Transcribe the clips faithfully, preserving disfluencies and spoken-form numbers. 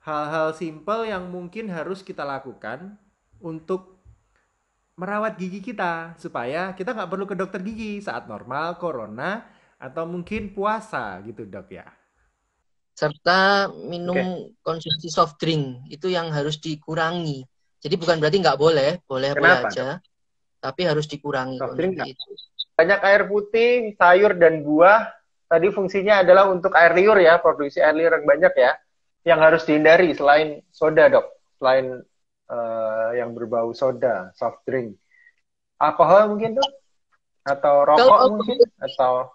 hal-hal simpel yang mungkin harus kita lakukan untuk merawat gigi kita supaya kita nggak perlu ke dokter gigi saat normal, corona, atau mungkin puasa gitu dok ya. Serta Oke. minum konsumsi soft drink itu yang harus dikurangi. Jadi bukan berarti nggak boleh, boleh-boleh Kenapa dok? aja, tapi harus dikurangi Soft drink nggak? konsumsi itu. Banyak air putih, sayur dan buah. Tadi fungsinya adalah untuk air liur ya, produksi air liur yang banyak ya. Yang harus dihindari selain soda dok, selain uh, yang berbau soda, soft drink. Alkohol mungkin dok? Atau Kalau rokok mungkin? alkohol, Atau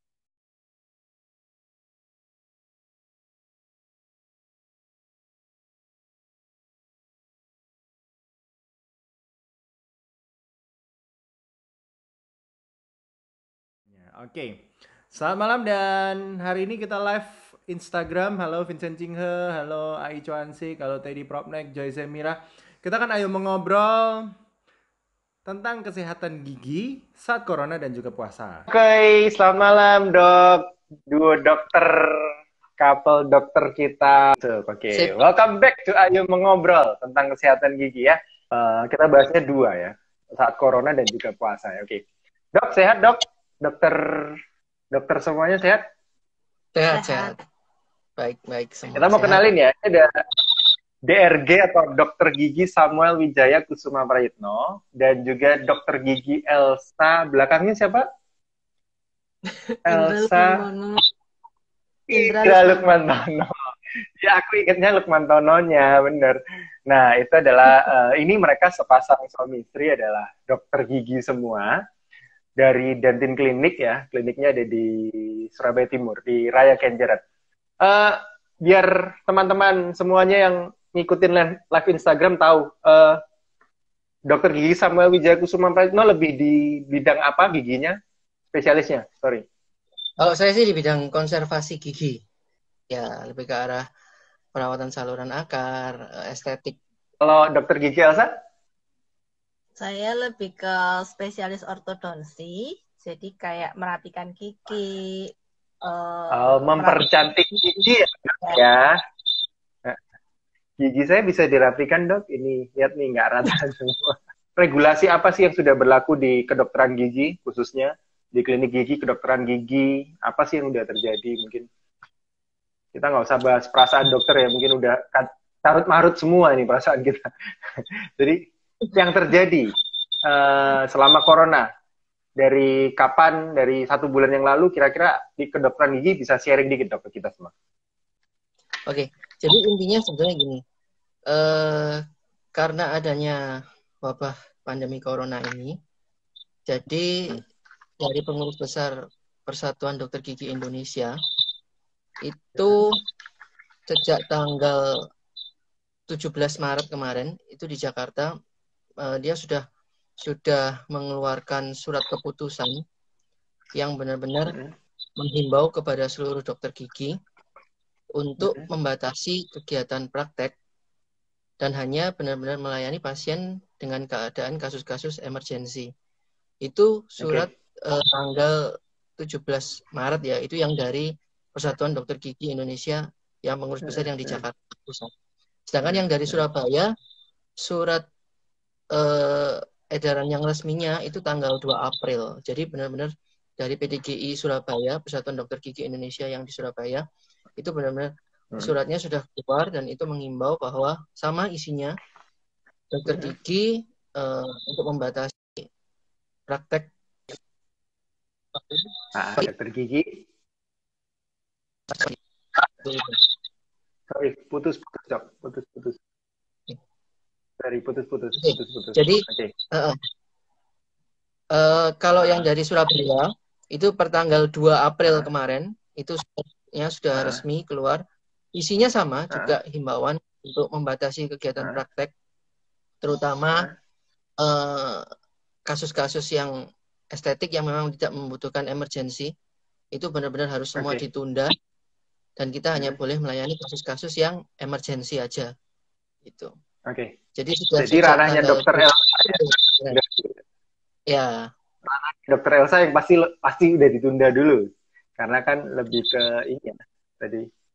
Ya, oke. Selamat malam dan hari ini kita live Instagram. Halo Vincent Cinghe, halo Ai Cuansik, halo Teddy Propnek, Joy Semira. Kita kan ayo mengobrol tentang kesehatan gigi saat corona dan juga puasa. Oke, selamat malam dok. Duo dokter, couple dokter kita. Tuh, Oke, sip. welcome back to Ayo Mengobrol tentang kesehatan gigi ya. Eh, kita bahasnya dua ya, saat corona dan juga puasa ya. Oke, dok sehat dok? Dokter, dokter semuanya sehat? Sehat, Sehat. sehat. Baik, baik semua Kita mau sehat. kenalin ya, ini ada D R G atau Dokter Gigi Samuel Wijaya Kusuma Prayitno dan juga Dokter Gigi Elsa. Belakangnya siapa? Indra Elsa Lukman Indra Indra Lukman. Lukman Tono. Ya, aku ingatnya Lukman Tononya, bener. Nah, itu adalah, uh, ini mereka sepasang suami istri adalah dokter gigi semua dari Dantin Klinik ya. Kliniknya ada di Surabaya Timur, di Raya Kenjeran. Uh, biar teman-teman semuanya yang ngikutin live Instagram tahu, uh, dokter gigi Samuel Wijaya Kusuma Prayitno lebih di bidang apa giginya? Spesialisnya, sorry. Kalau saya sih di bidang konservasi gigi. Ya, lebih ke arah perawatan saluran akar, eh, estetik. Kalau dokter gigi Elsa? Saya lebih ke spesialis ortodonsi, jadi kayak merapikan gigi, eh, Oh, mempercantik gigi ya, dok, ya. Nah, gigi saya bisa dirapikan dok. Ini lihat nih nggak rata semua. Regulasi apa sih yang sudah berlaku di kedokteran gigi khususnya di klinik gigi kedokteran gigi? Apa sih yang udah terjadi? Mungkin kita nggak usah bahas perasaan dokter ya. Mungkin udah carut marut semua ini perasaan kita. Jadi yang terjadi uh, selama corona dari kapan, dari satu bulan yang lalu kira-kira di kedokteran gigi bisa sharing dikit dok ke kita semua. Oke, jadi intinya sebenarnya gini, eh, karena adanya wabah pandemi corona ini, jadi dari pengurus besar Persatuan Dokter Gigi Indonesia itu sejak tanggal tujuh belas Maret kemarin itu di Jakarta, eh, dia sudah sudah mengeluarkan surat keputusan yang benar-benar Mm-hmm. menghimbau kepada seluruh dokter gigi untuk Mm-hmm. membatasi kegiatan praktek dan hanya benar-benar melayani pasien dengan keadaan kasus-kasus emergensi. Itu surat Okay. eh, tanggal tujuh belas Maret ya, itu yang dari Persatuan Dokter Gigi Indonesia yang pengurus besar yang di Jakarta Pusat. Sedangkan yang dari Surabaya, surat eh, edaran yang resminya itu tanggal dua April. Jadi benar-benar dari P D G I Surabaya, Persatuan Dokter Gigi Indonesia yang di Surabaya, itu benar-benar suratnya sudah keluar dan itu mengimbau bahwa sama isinya dokter gigi eh, untuk membatasi praktek. Ah, dokter gigi. Sorry, putus putus dok, putus putus. Dari putus putus Oke. putus putus. Jadi okay. uh, uh, kalau yang dari Surabaya itu pertanggal dua April uh. kemarin itu suratnya sudah uh. resmi keluar. Isinya sama uh. juga himbauan untuk membatasi kegiatan uh. praktek, terutama uh, kasus-kasus yang estetik yang memang tidak membutuhkan emergensi itu benar-benar harus semua okay. ditunda dan kita hmm. hanya boleh melayani kasus-kasus yang emergensi aja gitu. Oke. Okay. Jadi sudah Jadi ranahnya dokter Elsa ya. Ya. Dokter Elsa yang pasti pasti udah ditunda dulu karena kan lebih ke ini ya tadi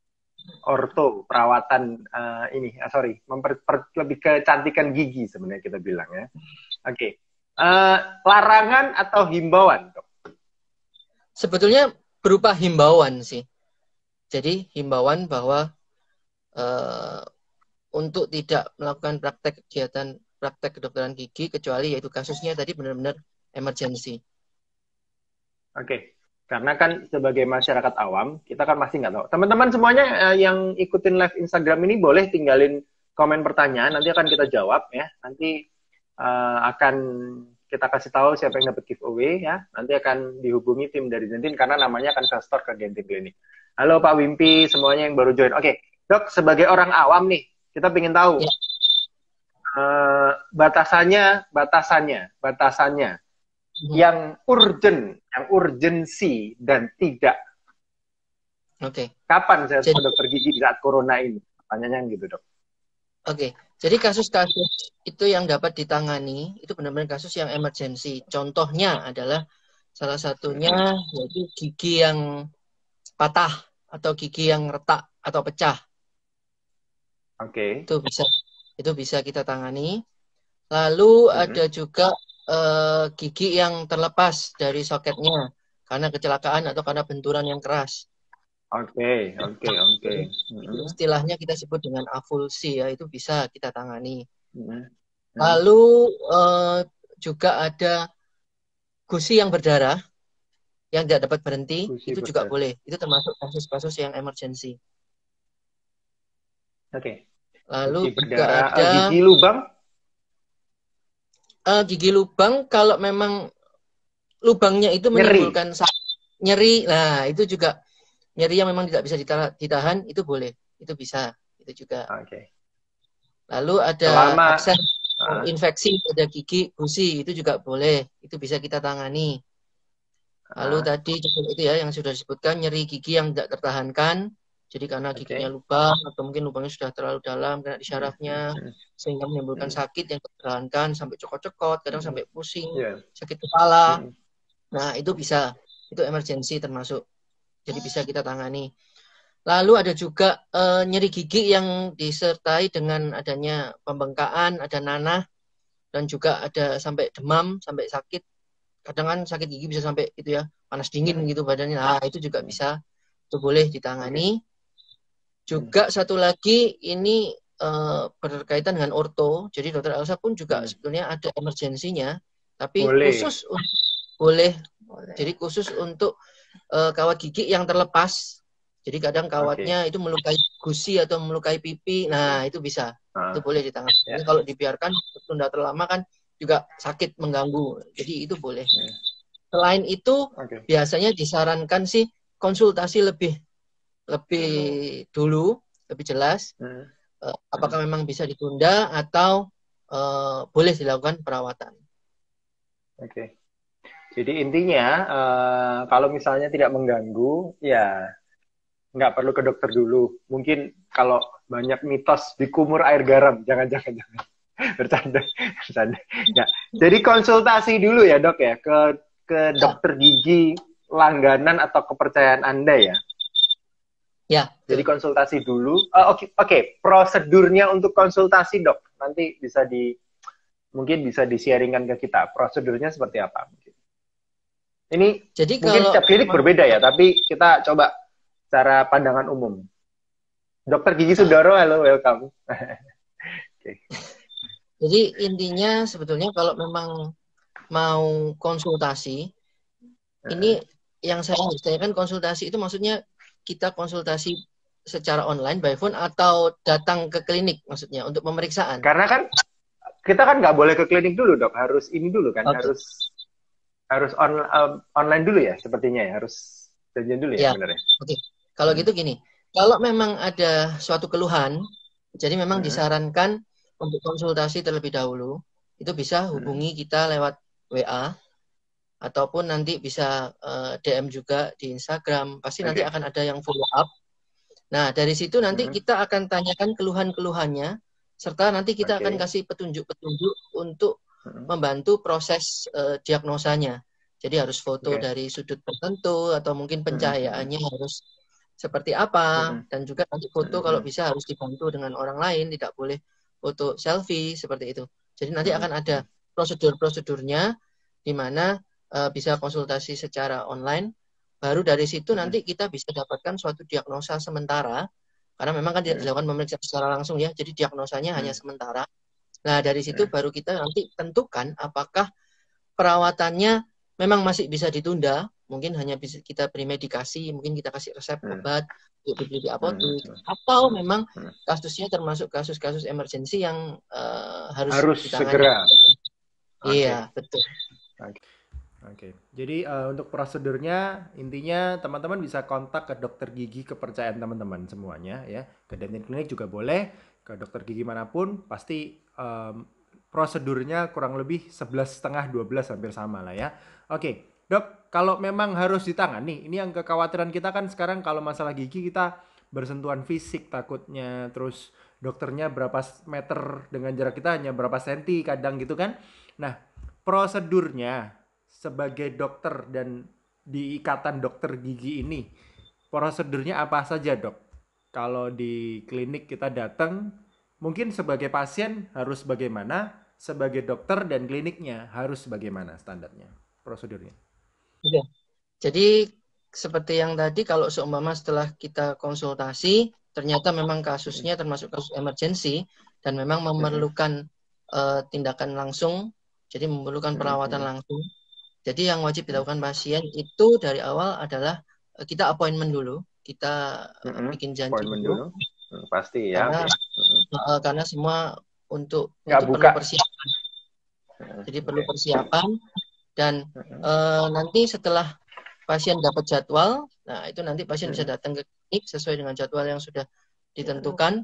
orto, perawatan uh, ini, ah, sorry, memper, per, lebih kecantikan gigi sebenarnya kita bilang ya. Oke, okay. uh, larangan atau himbauan, dok? Sebetulnya berupa himbauan sih. Jadi himbauan bahwa uh, untuk tidak melakukan praktek kegiatan praktek kedokteran gigi kecuali yaitu kasusnya tadi benar-benar emergency. Oke. Okay. Karena kan sebagai masyarakat awam, kita kan masih nggak tahu. Teman-teman semuanya uh, yang ikutin live Instagram ini boleh tinggalin komen pertanyaan, nanti akan kita jawab ya. Nanti uh, akan kita kasih tahu siapa yang dapat giveaway ya. Nanti akan dihubungi tim dari Gentin karena namanya akan saya store ke Gentin Clinic. Halo Pak Wimpi, semuanya yang baru join. Oke, dok, sebagai orang awam nih, kita ingin tahu ya. uh, batasannya, batasannya, batasannya. Hmm. Yang urgent, yang urgensi dan tidak. Oke. Okay. Kapan saya jadi, dokter gigi di saat corona ini? Pertanyaannya gitu, dok. Oke. Okay. Jadi kasus-kasus itu yang dapat ditangani itu benar-benar kasus yang emergensi. Contohnya adalah salah satunya yaitu gigi yang patah atau gigi yang retak atau pecah. Oke. Okay. Itu bisa itu bisa kita tangani. Lalu hmm. ada juga Uh, gigi yang terlepas dari soketnya karena kecelakaan atau karena benturan yang keras. Oke, oke, oke. Istilahnya kita sebut dengan avulsi ya, itu bisa kita tangani. Mm-hmm. Lalu uh, juga ada gusi yang berdarah yang tidak dapat berhenti, gusi itu berdarah. Juga boleh. Itu termasuk kasus-kasus yang emergensi. Oke. Lalu gusi juga berdarah, ada gigi lubang. Uh, gigi lubang kalau memang lubangnya itu menimbulkan nyeri. nyeri, nah itu juga nyeri yang memang tidak bisa ditahan, itu boleh, itu bisa, itu juga. Oke. Okay. Lalu ada Selama, akses uh, infeksi pada gigi gusi, itu juga boleh, itu bisa kita tangani. Lalu uh, tadi itu ya yang sudah disebutkan nyeri gigi yang tidak tertahankan. Jadi karena giginya okay. lubang atau mungkin lubangnya sudah terlalu dalam kena di syarafnya sehingga menimbulkan sakit yang tertahankan sampai cokot-cokot, kadang sampai pusing, yeah. sakit kepala. Nah, itu bisa. Itu emergensi termasuk. Jadi bisa kita tangani. Lalu ada juga e, nyeri gigi yang disertai dengan adanya pembengkakan, ada nanah dan juga ada sampai demam, sampai sakit. Kadang kan sakit gigi bisa sampai itu ya, panas dingin gitu badannya. Nah, itu juga bisa. Itu boleh ditangani. Okay. Juga satu lagi ini uh, berkaitan dengan orto. Jadi dokter Elsa pun juga hmm. sebetulnya ada emergensinya, tapi boleh. khusus boleh. boleh. Jadi khusus untuk uh, kawat gigi yang terlepas. Jadi kadang kawatnya okay. itu melukai gusi atau melukai pipi. Nah, itu bisa. Ah. Itu boleh ditangani. Yeah. Kalau dibiarkan tunda terlama kan juga sakit mengganggu. Jadi itu boleh. Yeah. Selain itu okay. biasanya disarankan sih konsultasi lebih lebih dulu, lebih jelas hmm. uh, apakah hmm. memang bisa ditunda atau uh, boleh dilakukan perawatan. Oke. Okay. Jadi intinya uh, kalau misalnya tidak mengganggu, ya nggak perlu ke dokter dulu. Mungkin kalau banyak mitos dikumur air garam, jangan-jangan jangan. bercanda, bercanda. Ya. Jadi konsultasi dulu ya dok ya ke ke dokter gigi langganan atau kepercayaan Anda ya. Ya. Jadi konsultasi dulu. Uh, Oke, okay, okay. Prosedurnya untuk konsultasi dok, nanti bisa di mungkin bisa di-sharingkan ke kita. Prosedurnya seperti apa? Ini Jadi mungkin kalau setiap klinik berbeda ya, tapi kita coba cara pandangan umum. Dokter Gigi Sudoro, halo, welcome. Okay. Jadi intinya sebetulnya kalau memang mau konsultasi, uh-huh. ini yang saya tanyakan konsultasi itu maksudnya kita konsultasi secara online by phone atau datang ke klinik maksudnya untuk pemeriksaan? Karena kan kita kan nggak boleh ke klinik dulu dok, harus ini dulu kan, okay. harus harus on, um, online dulu ya sepertinya ya, harus janjian dulu ya, ya. Benar ya? Oke, okay. Kalau hmm. gitu gini, kalau memang ada suatu keluhan, jadi memang hmm. disarankan untuk konsultasi terlebih dahulu, itu bisa hubungi hmm. kita lewat W A ataupun nanti bisa uh, D M juga di Instagram. Pasti okay. nanti akan ada yang follow up. Nah, dari situ nanti mm-hmm. kita akan tanyakan keluhan-keluhannya, serta nanti kita okay. akan kasih petunjuk-petunjuk untuk mm-hmm. membantu proses uh, diagnosanya. Jadi harus foto okay. dari sudut tertentu, atau mungkin pencahayaannya mm-hmm. harus seperti apa, Mm-mm. dan juga nanti foto Mm-mm. kalau bisa harus dibantu dengan orang lain, tidak boleh foto selfie seperti itu. Jadi nanti Mm-mm. akan ada prosedur-prosedurnya di mana uh, bisa konsultasi secara online. Baru dari situ Mm-mm. nanti kita bisa dapatkan suatu diagnosa sementara, karena memang kan tidak Mm-mm. dilakukan pemeriksaan secara langsung ya, jadi diagnosanya hanya Mm-mm. sementara. Nah dari situ Mm-mm. baru kita nanti tentukan apakah perawatannya memang masih bisa ditunda, mungkin hanya bisa kita beri medikasi, mungkin kita kasih resep Mm-mm. obat untuk dibeli di apotek, Mm-mm. atau Mm-mm. memang Mm-mm. kasusnya termasuk kasus-kasus emergensi yang uh, harus Harus ditangani. segera. Oke. Iya, betul. Oke. Oke. Jadi uh, untuk prosedurnya intinya teman-teman bisa kontak ke dokter gigi kepercayaan teman-teman semuanya ya. Ke dental clinic juga boleh, ke dokter gigi manapun pasti um, prosedurnya kurang lebih sebelas setengah dua belas hampir sama lah ya. Oke. Dok, kalau memang harus ditangani, ini yang kekhawatiran kita kan sekarang kalau masalah gigi kita bersentuhan fisik takutnya, terus dokternya berapa meter dengan jarak kita hanya berapa senti kadang gitu kan. Nah, prosedurnya sebagai dokter dan di ikatan dokter gigi ini, prosedurnya apa saja dok? Kalau di klinik kita datang, mungkin sebagai pasien harus bagaimana, sebagai dokter dan kliniknya harus bagaimana standarnya, prosedurnya? Iya. Jadi seperti yang tadi, kalau seumpama setelah kita konsultasi, ternyata memang kasusnya termasuk kasus emergensi dan memang memerlukan uh, tindakan langsung, jadi memerlukan perawatan langsung. Jadi yang wajib dilakukan pasien itu dari awal adalah uh, kita appointment dulu, kita uh, bikin janji Appointment dulu. dulu. Pasti ya. Karena, okay. uh, karena semua untuk Nggak itu buka. perlu persiapan. Jadi Okay. perlu persiapan. Dan uh, nanti setelah pasien dapat jadwal, nah itu nanti pasien bisa datang ke klinik sesuai dengan jadwal yang sudah ditentukan,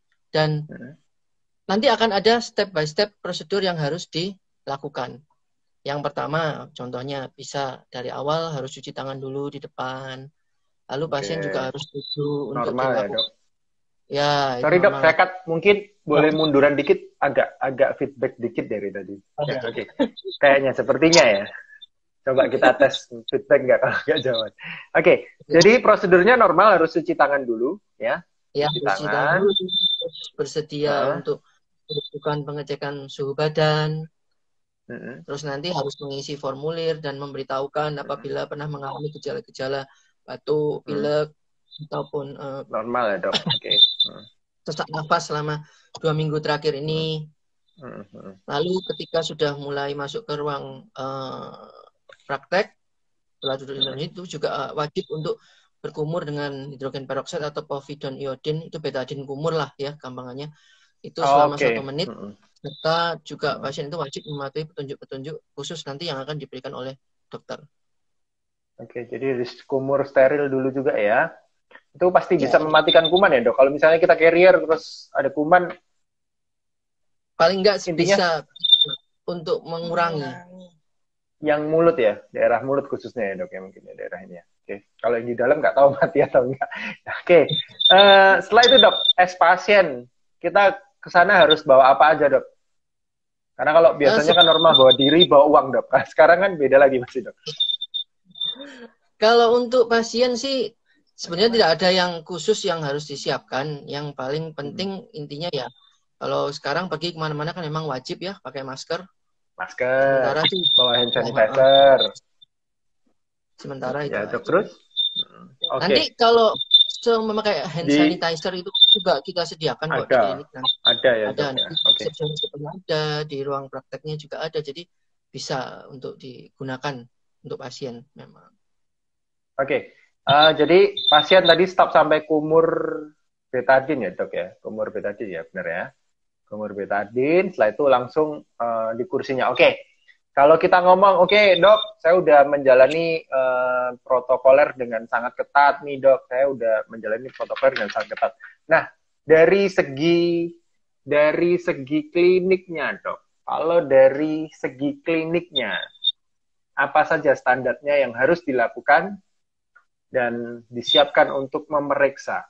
dan nanti akan ada step by step prosedur yang harus dilakukan. Yang pertama, contohnya bisa dari awal harus cuci tangan dulu di depan, lalu pasien Okay. juga harus setuju untuk normal dilakukan. Ya dok. Ya, sorry dok, saya cut mungkin boleh oh. munduran dikit, agak agak feedback dikit dari tadi. Oh, ya, ya. Oke, okay. Kayaknya sepertinya ya. Coba kita tes feedback nggak kalau nggak jawab. Oke, okay. Ya. Jadi prosedurnya normal harus cuci tangan dulu ya. Ya, cuci, cuci tangan. dulu, bersedia nah. untuk melakukan pengecekan suhu badan. Uh-huh. Terus nanti harus mengisi formulir dan memberitahukan apabila uh-huh. pernah mengalami gejala-gejala batuk, pilek, uh-huh. ataupun uh, normal ya dok. Oke. Okay. Uh-huh. sesak nafas selama dua minggu terakhir ini. Uh-huh. Lalu ketika sudah mulai masuk ke ruang uh, praktek, setelah duduk di dalam itu juga uh, wajib untuk berkumur dengan hidrogen peroksida atau povidone iodin, itu betadine kumur lah ya gampangannya. Itu selama okay. satu menit. Uh-huh. Serta juga pasien itu wajib mematuhi petunjuk-petunjuk khusus nanti yang akan diberikan oleh dokter. Oke, jadi kumur steril dulu juga ya. Itu pasti ya. Bisa mematikan kuman ya dok. Kalau misalnya kita carrier terus ada kuman, paling nggak bisa untuk mengurangi. Yang mulut ya, daerah mulut khususnya ya dok ya mungkin ya daerah ini ya. Oke, kalau yang di dalam nggak tahu mati atau enggak. Oke, uh, setelah itu dok, as pasien kita ke sana harus bawa apa aja dok? Karena kalau biasanya kan normal bawa diri, bawa uang dok. Nah, sekarang kan beda lagi masih dok. Kalau untuk pasien sih sebenarnya tidak ada yang khusus yang harus disiapkan. Yang paling penting hmm. intinya ya, kalau sekarang pergi kemana-mana kan memang wajib ya pakai masker. Masker. Sementara sih bawa hand sanitizer. Sementara itu. Ya dok terus. Okay. Nanti kalau so, memakai hand di... sanitizer itu juga kita sediakan ada. kok di klinik nanti. Ada ya. Ada. Ya. Okay. Ada di ruang prakteknya juga ada. Jadi bisa untuk digunakan untuk pasien memang. Oke. Okay. Uh, jadi pasien tadi stop sampai kumur betadine ya dok ya. Kumur betadine ya benar ya. Kumur betadine. Setelah itu langsung uh, di kursinya. Oke. Okay. Kalau kita ngomong, oke okay, dok, saya udah menjalani uh, protokoler dengan sangat ketat nih dok, saya udah menjalani protokoler dengan sangat ketat. Nah, dari segi dari segi kliniknya dok, kalau dari segi kliniknya, apa saja standarnya yang harus dilakukan dan disiapkan untuk memeriksa?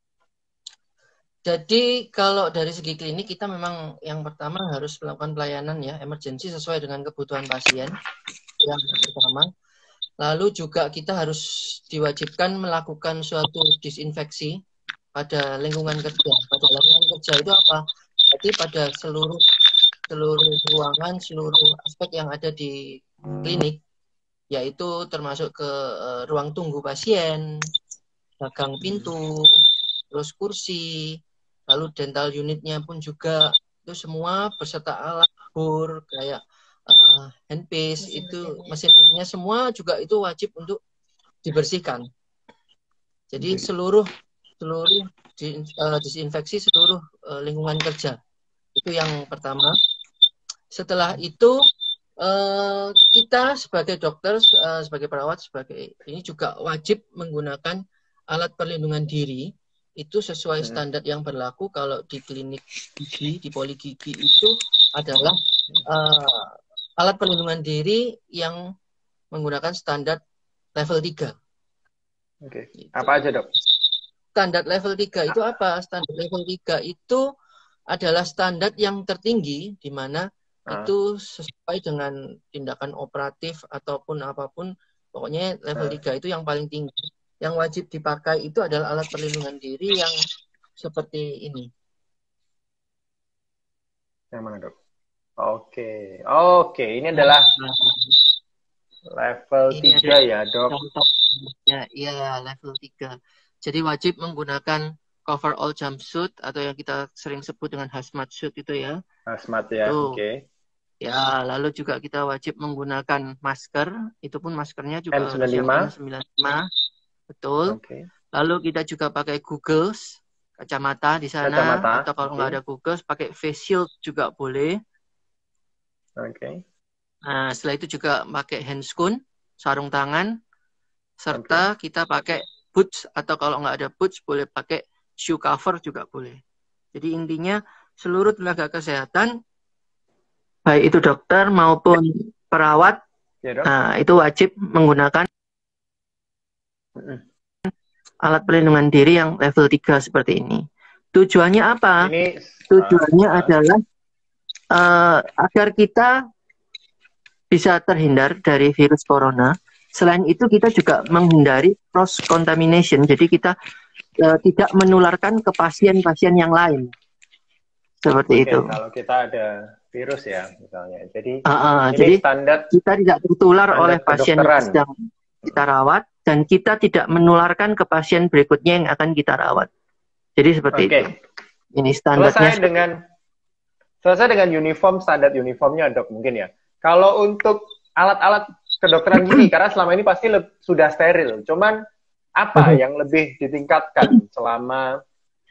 Jadi kalau dari segi klinik kita memang yang pertama harus melakukan pelayanan ya emergensi sesuai dengan kebutuhan pasien yang pertama. Lalu juga kita harus diwajibkan melakukan suatu disinfeksi pada lingkungan kerja. Pada lingkungan kerja itu apa? Jadi pada seluruh seluruh ruangan, seluruh aspek yang ada di klinik, yaitu termasuk ke uh, ruang tunggu pasien, gagang pintu, terus kursi, lalu dental unitnya pun juga itu semua beserta alat bor kayak uh, handpiece itu mesin-mesinnya semua juga itu wajib untuk dibersihkan. Jadi seluruh seluruh di, uh, disinfeksi seluruh uh, lingkungan kerja itu yang pertama. Setelah itu uh, kita sebagai dokter, uh, sebagai perawat, sebagai ini juga wajib menggunakan alat perlindungan diri itu sesuai standar yang berlaku. Kalau di klinik gigi, di poli gigi itu adalah uh, alat perlindungan diri yang menggunakan standar level tiga. Oke. Gitu. Apa aja, Dok? Standar level tiga itu apa? Standar level tiga itu adalah standar yang tertinggi di mana ah. itu sesuai dengan tindakan operatif ataupun apapun. Pokoknya level ah. tiga itu yang paling tinggi. Yang wajib dipakai itu adalah alat perlindungan diri yang seperti ini. Yang mana, Dok? Oke. Oke, ini adalah level ini tiga ya, Dok? Ya, iya, level tiga. Jadi wajib menggunakan cover all jumpsuit atau yang kita sering sebut dengan hazmat suit itu ya. Hazmat ya, oke. Okay. Ya, lalu juga kita wajib menggunakan masker. Itu pun maskernya juga N sembilan puluh lima. N sembilan puluh lima. Betul. Okay. Lalu kita juga pakai goggles, kacamata di sana. Kacamata. Atau kalau nggak okay. ada goggles, pakai face shield juga boleh. Oke. Okay. Nah, setelah itu juga pakai handscoon, sarung tangan, serta okay. kita pakai boots atau kalau nggak ada boots boleh pakai shoe cover juga boleh. Jadi intinya seluruh tenaga kesehatan, baik itu dokter maupun perawat, ya, Dok. Nah, itu wajib menggunakan alat perlindungan diri yang level tiga seperti ini. Tujuannya apa? Ini, Tujuannya uh, adalah uh, agar kita bisa terhindar dari virus corona. Selain itu kita juga menghindari cross contamination. Jadi kita uh, tidak menularkan ke pasien-pasien yang lain. Seperti Mungkin itu. Kalau kita ada virus ya misalnya. Jadi uh, uh, ini jadi standar kita tidak tertular oleh pasien yang sedang kita rawat dan kita tidak menularkan ke pasien berikutnya yang akan kita rawat. Jadi seperti okay. itu. Ini standarnya. Selesai dengan selesai dengan uniform, standar uniformnya, Dok, mungkin ya. Kalau untuk alat-alat kedokteran gigi, karena selama ini pasti sudah steril. Cuman apa yang lebih ditingkatkan selama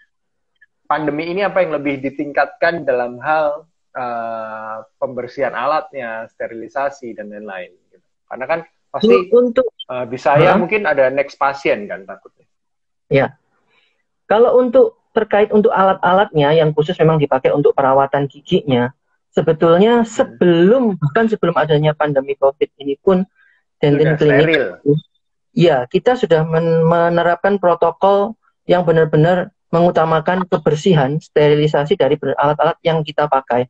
pandemi ini? Apa yang lebih ditingkatkan dalam hal uh, pembersihan alatnya, sterilisasi dan lain-lain? Karena kan pasti untuk uh, bisa ya mungkin ada next pasien kan takutnya. Ya. Kalau untuk terkait untuk alat-alatnya yang khusus memang dipakai untuk perawatan giginya, sebetulnya sebelum bahkan sebelum adanya pandemi COVID ini pun Denten Klinik, ya kita sudah men menerapkan protokol yang benar-benar mengutamakan kebersihan, sterilisasi dari alat-alat yang kita pakai.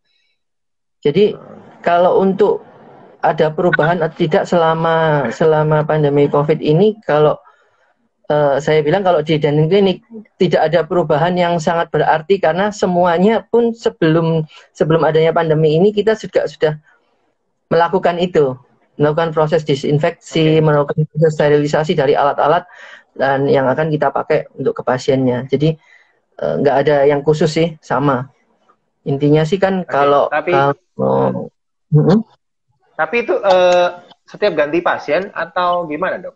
Jadi kalau untuk ada perubahan atau tidak selama selama pandemi COVID ini, kalau uh, saya bilang kalau di Denten Klinik tidak ada perubahan yang sangat berarti karena semuanya pun sebelum sebelum adanya pandemi ini kita juga sudah melakukan itu, melakukan proses disinfeksi, okay. melakukan proses sterilisasi dari alat-alat dan yang akan kita pakai untuk ke pasiennya. Jadi nggak uh, ada yang khusus sih, sama. Intinya sih kan okay. kalau tapi kalau, uh, uh, Tapi itu uh, setiap ganti pasien atau gimana, Dok?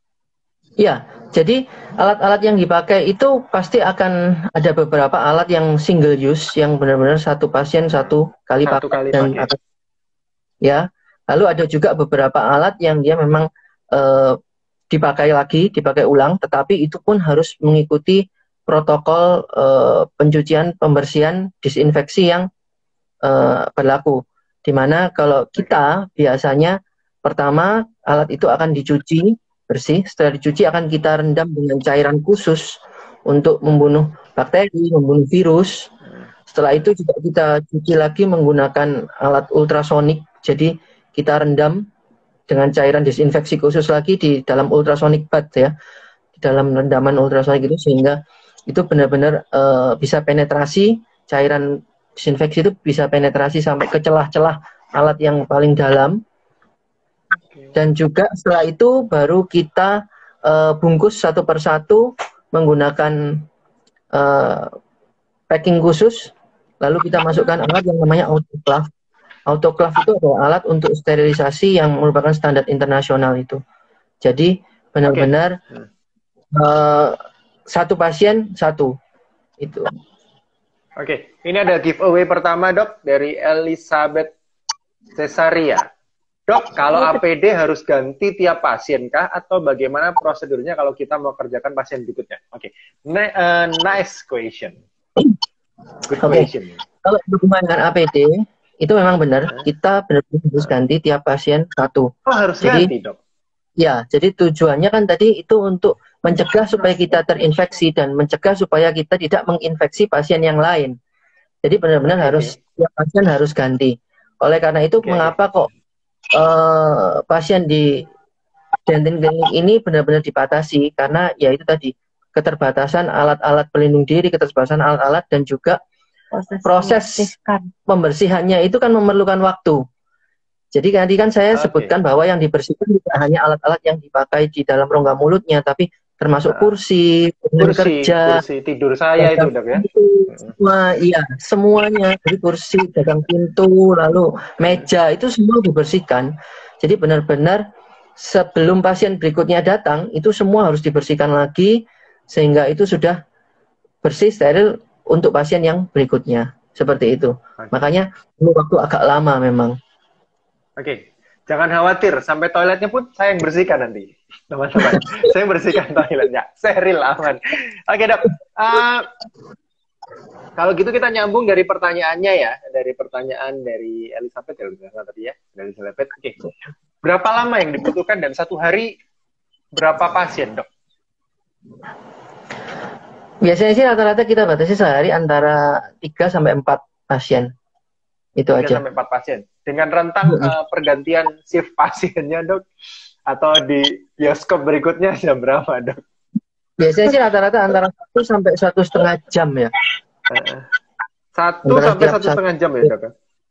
Iya, jadi alat-alat yang dipakai itu pasti akan ada beberapa alat yang single use, yang benar-benar satu pasien satu kali satu pakai. Kali dan pakai. Akan, ya, lalu ada juga beberapa alat yang dia memang uh, dipakai lagi, dipakai ulang, tetapi itu pun harus mengikuti protokol uh, pencucian, pembersihan, disinfeksi yang uh, berlaku. Dimana kalau kita biasanya pertama alat itu akan dicuci bersih, setelah dicuci akan kita rendam dengan cairan khusus untuk membunuh bakteri, membunuh virus. Setelah itu juga kita cuci lagi menggunakan alat ultrasonik, jadi kita rendam dengan cairan disinfeksi khusus lagi di dalam ultrasonic bath ya, di dalam rendaman ultrasonic itu, sehingga itu benar-benar uh, bisa penetrasi, cairan disinfeksi itu bisa penetrasi sampai ke celah-celah alat yang paling dalam. Dan juga setelah itu baru kita uh, bungkus satu persatu menggunakan uh, packing khusus, lalu kita masukkan alat yang namanya autoclave. Autoclave itu adalah alat untuk sterilisasi yang merupakan standar internasional itu. Jadi benar-benar okay. uh, satu pasien satu itu. Oke, okay. Ini ada giveaway pertama dok dari Elizabeth Cesaria. Dok, kalau A P D harus ganti tiap pasien kah atau bagaimana prosedurnya kalau kita mau kerjakan pasien berikutnya? Oke, okay. uh, nice question. Good okay. question. Kalau berhubungan dengan A P D itu memang benar, hmm. kita benar-benar harus ganti tiap pasien satu. Oh, harus jadi, ganti, dok? Ya, jadi tujuannya kan tadi itu untuk mencegah supaya kita terinfeksi dan mencegah supaya kita tidak menginfeksi pasien yang lain. Jadi benar-benar okay. harus tiap pasien harus ganti. Oleh karena itu, okay. mengapa kok uh, pasien di dentin klinik ini benar-benar dibatasi? Karena ya itu tadi, keterbatasan alat-alat pelindung diri, keterbatasan alat-alat, dan juga proses, proses pembersihannya itu kan memerlukan waktu. Jadi tadi kan saya okay. sebutkan bahwa yang dibersihkan tidak hanya alat-alat yang dipakai di dalam rongga mulutnya, tapi termasuk kursi, kursi, kerja, kursi tidur saya itu dok ya. Semua, iya, semuanya. Jadi kursi, gagang pintu, lalu meja itu semua dibersihkan. Jadi benar-benar sebelum pasien berikutnya datang itu semua harus dibersihkan lagi sehingga itu sudah bersih, steril untuk pasien yang berikutnya, seperti itu. Okay. Makanya perlu waktu agak lama memang. Oke, okay. Jangan khawatir, sampai toiletnya pun saya yang bersihkan nanti, teman-teman. Saya yang bersihkan toiletnya, steril, aman. Oke okay, dok, uh, kalau gitu kita nyambung dari pertanyaannya ya, dari pertanyaan dari Elizabeth ya, tadi ya, dari Elizabeth. Oke, okay. Berapa lama yang dibutuhkan dan satu hari berapa pasien dok? Biasanya sih rata-rata kita batasi sehari antara tiga sampai empat pasien. Itu aja. tiga sampai empat pasien. Dengan rentang mm-hmm. uh, pergantian shift pasiennya, dok? Atau di bioskop berikutnya jam berapa, dok? Biasanya sih rata-rata antara satu sampai satu setengah jam ya. Uh, satu sampai satu setengah jam ya, dok?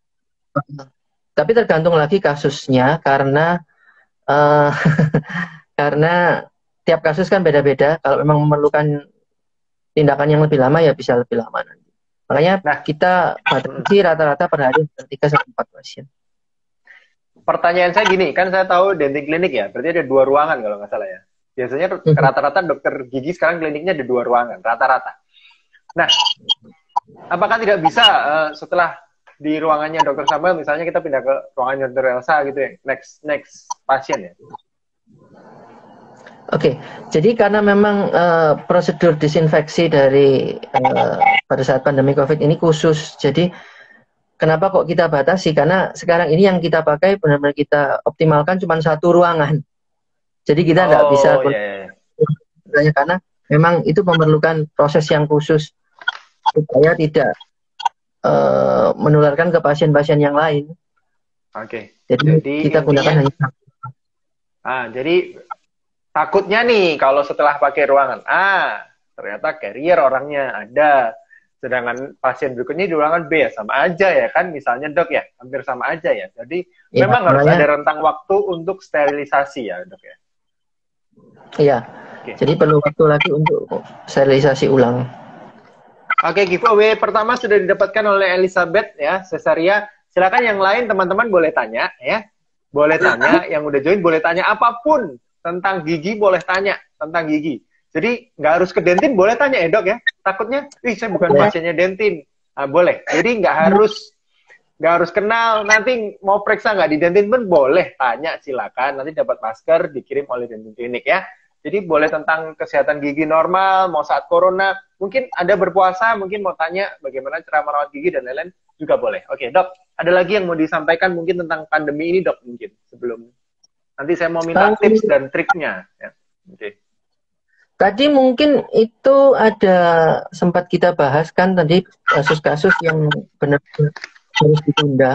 Tapi tergantung lagi kasusnya karena uh, karena tiap kasus kan beda-beda. Kalau memang memerlukan tindakan yang lebih lama ya bisa lebih lama nanti. Makanya nah, kita batasi rata-rata per hari tiga sampai empat pasien. Pertanyaan saya gini, kan saya tahu dentin klinik ya, berarti ada dua ruangan kalau nggak salah ya. Biasanya rata-rata dokter gigi sekarang kliniknya ada dua ruangan, rata-rata. Nah, apakah tidak bisa uh, setelah di ruangannya dokter Samuel, misalnya kita pindah ke ruangannya dokter Elsa gitu ya, next next pasien ya? Oke, okay. Jadi karena memang uh, prosedur disinfeksi dari uh, pada saat pandemi COVID ini khusus, jadi kenapa kok kita batasi? Karena sekarang ini yang kita pakai benar-benar kita optimalkan cuma satu ruangan. Jadi kita nggak oh, bisa yeah, yeah. karena memang itu memerlukan proses yang khusus supaya tidak uh, menularkan ke pasien-pasien yang lain. Oke. Okay. Jadi, jadi kita gunakan hanya satu. Ah, jadi takutnya nih kalau setelah pakai ruangan A, ternyata carrier orangnya ada, sedangkan pasien berikutnya di ruangan B ya sama aja ya kan, misalnya dok ya, hampir sama aja ya. Jadi ya, memang harus ada rentang waktu untuk sterilisasi ya dok ya. Iya. Okay. Jadi perlu waktu lagi untuk sterilisasi ulang. Oke, okay, giveaway pertama sudah didapatkan oleh Elizabeth ya, Cesaria. Silakan yang lain teman-teman boleh tanya ya, boleh tanya, yang udah join boleh tanya apapun. Tentang gigi boleh tanya, tentang gigi. Jadi nggak harus ke dentin, boleh tanya ya dok ya. Takutnya, ih saya bukan pasiennya dentin. Nah, boleh. Jadi nggak harus nggak harus kenal. Nanti mau periksa nggak di dentin pun boleh tanya, silakan. Nanti dapat masker dikirim oleh dentin klinik ya. Jadi boleh tentang kesehatan gigi normal, mau saat corona, mungkin ada berpuasa, mungkin mau tanya bagaimana cara merawat gigi dan lain-lain juga boleh. Oke dok, ada lagi yang mau disampaikan mungkin tentang pandemi ini dok mungkin sebelum. Nanti saya mau minta tips dan triknya. Ya. Oke. Okay. Tadi mungkin itu ada sempat kita bahas kan tadi kasus-kasus yang benar-benar harus ditunda.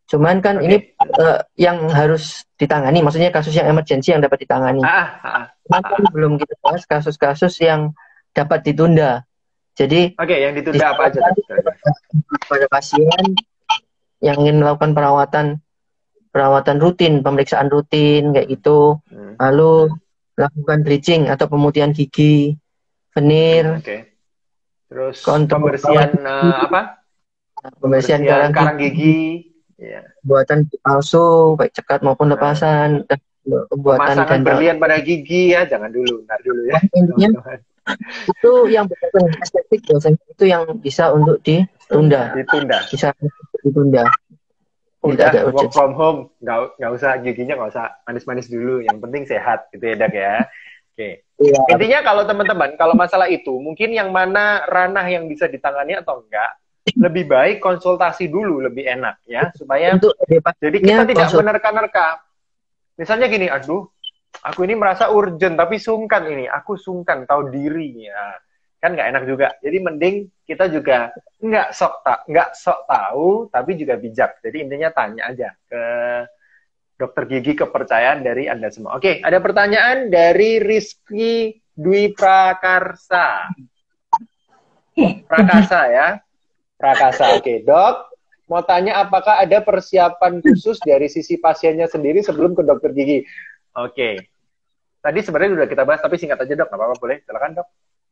Cuman kan Oke. ini eh, yang harus ditangani, maksudnya kasus yang emergensi yang dapat ditangani. Ah, ah, ah. Cuman kan belum kita bahas kasus-kasus yang dapat ditunda. Jadi Oke, yang ditunda apa aja, Dok? Kira-kira? pada pasien yang ingin melakukan perawatan perawatan rutin, pemeriksaan rutin kayak gitu, Hmm. lalu lakukan bleaching atau pemutihan gigi, veneer, Oke. Terus kontrol pembersihan eh, apa? pembersihan Pembersihan karang karang gigi, gigi, ya. pembuatan gigi palsu, baik cekat maupun Nah, lepasan, dan pembuatan pemasangan dental. berlian pada gigi ya, jangan dulu, ntar dulu ya, Intinya teman-teman. itu yang berkaitan dengan estetik biasanya itu yang bisa untuk ditunda, Ditunda. bisa ditunda. Tidak Udah ada work urgensi. from home, nggak nggak usah giginya nggak usah manis-manis dulu, yang penting sehat gitu ya, Dak ya. Oke. Iya, Intinya kalau teman-teman, kalau masalah itu, mungkin yang mana ranah yang bisa ditangani atau enggak, lebih baik konsultasi dulu, lebih enak ya, supaya untuk jadi depannya kita tidak konsul. menerka-nerka. Misalnya gini, aduh, aku ini merasa urgent tapi sungkan ini, aku sungkan tahu diri ya, kan nggak enak juga. Jadi mending kita juga nggak sok tak, nggak sok tahu, tapi juga bijak. Jadi intinya tanya aja ke dokter gigi kepercayaan dari Anda semua. Oke, ada pertanyaan dari Rizky Dwi Prakarsa. Prakasa ya. Prakasa. Oke, Dok. Mau tanya apakah ada persiapan khusus dari sisi pasiennya sendiri sebelum ke dokter gigi? Oke. Tadi sebenarnya sudah kita bahas, tapi singkat aja, Dok. Nggak apa-apa, boleh? Silakan, Dok.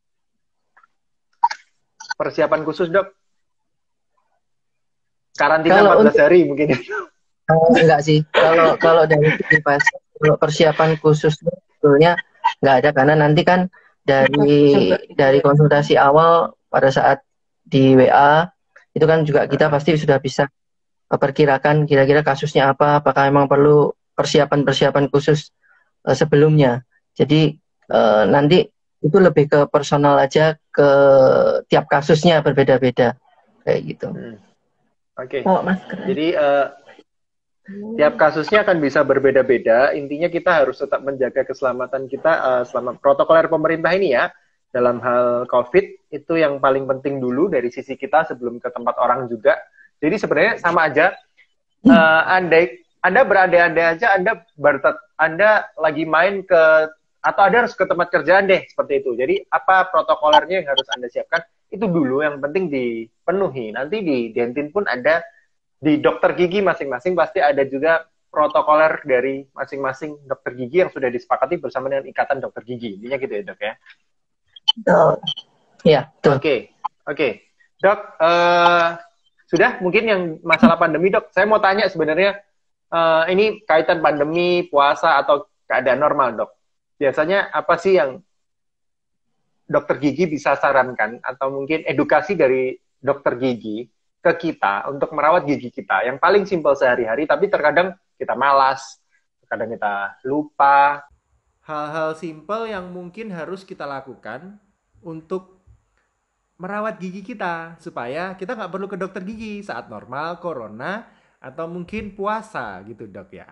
Persiapan khusus, Dok. Karantina Kalau empat belas hari mungkin. Uh, enggak sih, kalau kalau dari segi pasien, kalau persiapan khusus sebetulnya nggak ada, karena nanti kan dari dari konsultasi awal pada saat di W A itu kan juga kita pasti sudah bisa perkirakan kira-kira kasusnya apa, apakah memang perlu persiapan-persiapan khusus uh, sebelumnya. Jadi uh, nanti itu lebih ke personal aja, ke tiap kasusnya berbeda-beda kayak gitu. Hmm. Oke. Oh, masker. Jadi uh, tiap kasusnya akan bisa berbeda-beda. Intinya kita harus tetap menjaga keselamatan kita uh, selama protokoler pemerintah ini ya. Dalam hal COVID itu yang paling penting dulu dari sisi kita sebelum ke tempat orang juga. Jadi sebenarnya sama aja. Uh, andai Anda berandai-andai aja, Anda bertet, Anda lagi main ke atau Anda harus ke tempat kerjaan deh seperti itu. Jadi apa protokolernya yang harus Anda siapkan itu dulu yang penting dipenuhi. Nanti di Dentin pun ada, di dokter gigi masing-masing pasti ada juga protokoler dari masing-masing dokter gigi yang sudah disepakati bersama dengan ikatan dokter gigi. Intinya gitu ya, Dok ya. Oh. Ya, betul. Oke, okay. oke, okay. Dok. Uh, sudah mungkin yang masalah pandemi, Dok. Saya mau tanya sebenarnya uh, ini kaitan pandemi, puasa atau keadaan normal, Dok. Biasanya apa sih yang dokter gigi bisa sarankan atau mungkin edukasi dari dokter gigi ke kita untuk merawat gigi kita yang paling simpel sehari-hari, tapi terkadang kita malas, terkadang kita lupa. Hal-hal simpel yang mungkin harus kita lakukan untuk merawat gigi kita supaya kita nggak perlu ke dokter gigi saat normal, corona, atau mungkin puasa gitu, Dok ya.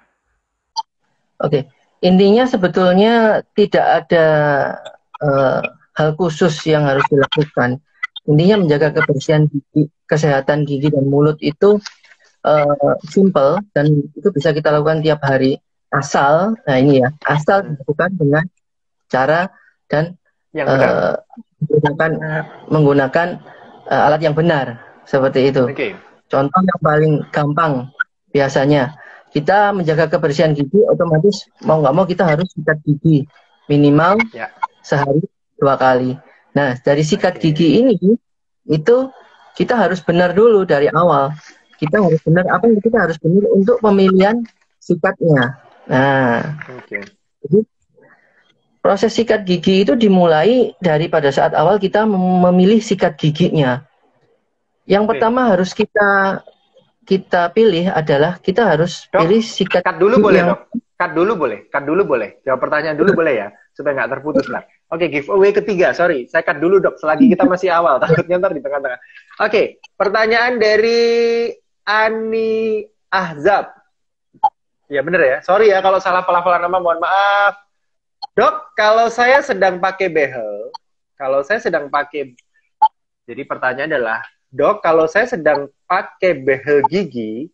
Oke, intinya sebetulnya tidak ada uh, hal khusus yang harus dilakukan. Intinya menjaga kebersihan gigi, kesehatan gigi dan mulut itu uh, simple dan itu bisa kita lakukan tiap hari. Asal, nah ini ya, asal dilakukan dengan cara dan yang benar. Uh, menggunakan menggunakan uh, alat yang benar seperti itu. Okay. Contoh yang paling gampang biasanya kita menjaga kebersihan gigi, otomatis mau nggak mau kita harus sikat gigi minimal ya. sehari dua kali. Nah dari sikat okay. gigi ini itu kita harus benar dulu dari awal. Kita harus benar apa yang kita harus benar untuk pemilihan sikatnya. Nah, okay. jadi proses sikat gigi itu dimulai dari pada saat awal kita memilih sikat giginya. Yang okay. pertama harus kita kita pilih adalah kita harus Dok, pilih sikat cut dulu gigi boleh, yang... Dok. Cut dulu boleh, cut dulu boleh. Jawab pertanyaan dulu boleh ya, supaya nggak terputus lah. Oke, okay, giveaway ketiga, sorry, saya cut dulu, Dok. Selagi kita masih awal, takutnya ntar di tengah-tengah. Oke, okay, pertanyaan dari Ani Ahzab. Ya bener ya, sorry ya kalau salah pelafalan nama, mohon maaf. Dok, kalau saya sedang pakai behel, kalau saya sedang pakai, jadi pertanyaan adalah, Dok, kalau saya sedang pakai behel gigi,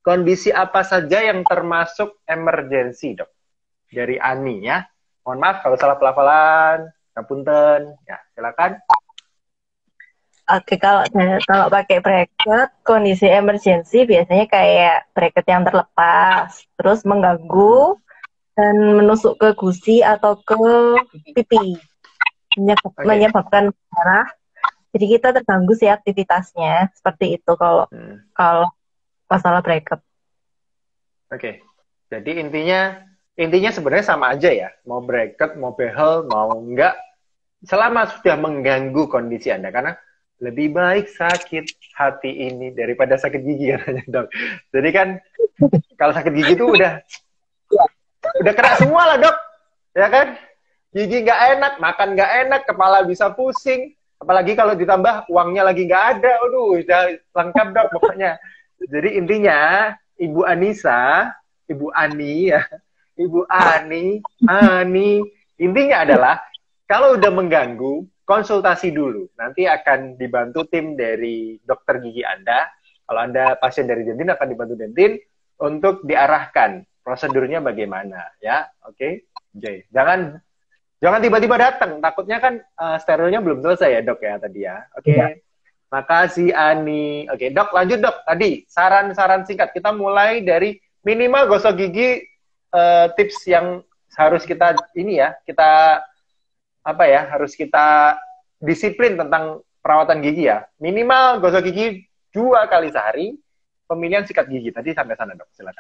kondisi apa saja yang termasuk emergensi, Dok? Dari Ani ya. Mohon maaf kalau salah pelafalan, ngapunten. Ya, silakan. Oke, kalau kalau pakai bracket, kondisi emergency biasanya kayak bracket yang terlepas, terus mengganggu dan menusuk ke gusi atau ke pipi, menyebab- Oke. menyebabkan darah. Jadi kita terganggu sih aktivitasnya, seperti itu kalau Hmm. kalau masalah bracket. Oke. Jadi intinya intinya sebenarnya sama aja ya. Mau bracket, mau behel, mau enggak, selama sudah mengganggu kondisi Anda, karena lebih baik sakit hati ini daripada sakit gigi katanya, Dok. Jadi kan kalau sakit gigi itu udah udah kena semua lah, Dok. Ya kan? Gigi nggak enak, makan nggak enak, kepala bisa pusing. Apalagi kalau ditambah uangnya lagi nggak ada. Aduh, udah lengkap, Dok, pokoknya. Jadi intinya, Ibu Anissa, Ibu Ani ya, Ibu Ani, Ani, intinya adalah kalau udah mengganggu, konsultasi dulu. Nanti akan dibantu tim dari dokter gigi Anda. Kalau Anda pasien dari Dentin, akan dibantu Dentin untuk diarahkan prosedurnya bagaimana, ya. Oke, Jay. Jangan jangan tiba-tiba datang. Takutnya kan uh, sterilnya belum selesai ya, Dok ya tadi ya. Oke. Ya. Makasih Ani. Oke, Dok, lanjut, Dok. Tadi saran-saran singkat. Kita mulai dari minimal gosok gigi, uh, tips yang harus kita ini ya, kita apa ya, harus kita disiplin tentang perawatan gigi ya. Minimal gosok gigi dua kali sehari, pemilihan sikat gigi. Tadi sampai sana, Dok. Silakan.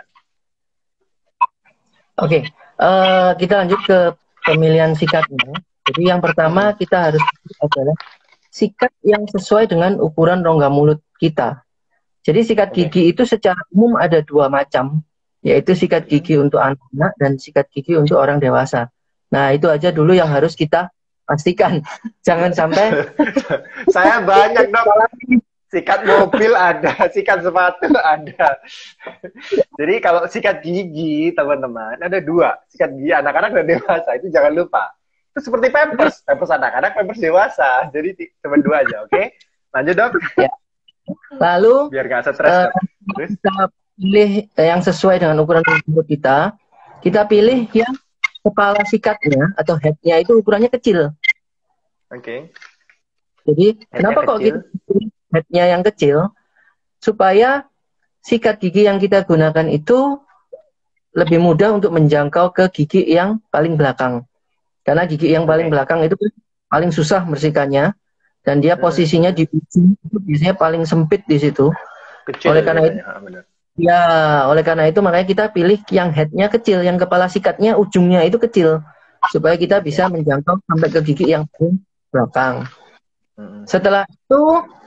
Oke, eh, kita lanjut ke pemilihan sikatnya. Jadi yang pertama kita harus adalah sikat yang sesuai dengan ukuran rongga mulut kita. Jadi sikat Oke. gigi itu secara umum ada dua macam, yaitu sikat gigi untuk anak-anak dan sikat gigi untuk orang dewasa. Nah, itu aja dulu yang harus kita pastikan. Jangan sampai Saya banyak, Dok. Sikat mobil ada, sikat sepatu ada. Jadi kalau sikat gigi, teman-teman, ada dua. Sikat gigi anak-anak dan dewasa. Itu jangan lupa. Itu seperti pampers. Pampers anak-anak, pampers dewasa. Jadi cuma dua aja, oke? Lanjut, Dok. Ya. Lalu Biar nggak stres, eh, Dok. Terus? kita pilih yang sesuai dengan ukuran rambut kita. Kita pilih yang kepala sikatnya atau headnya itu ukurannya kecil. Oke. Jadi Headnya kenapa kok kecil? kita pilih headnya yang kecil? Supaya sikat gigi yang kita gunakan itu lebih mudah untuk menjangkau ke gigi yang paling belakang. Karena gigi yang paling Oke. belakang itu paling susah bersihkannya dan dia Hmm. posisinya di ujung itu biasanya paling sempit di situ. Kecil. Oleh karena itu, biasanya. Ah, benar. ya, oleh karena itu makanya kita pilih yang headnya kecil, yang kepala sikatnya ujungnya itu kecil, supaya kita bisa menjangkau sampai ke gigi yang paling belakang. Mm-mm. Setelah itu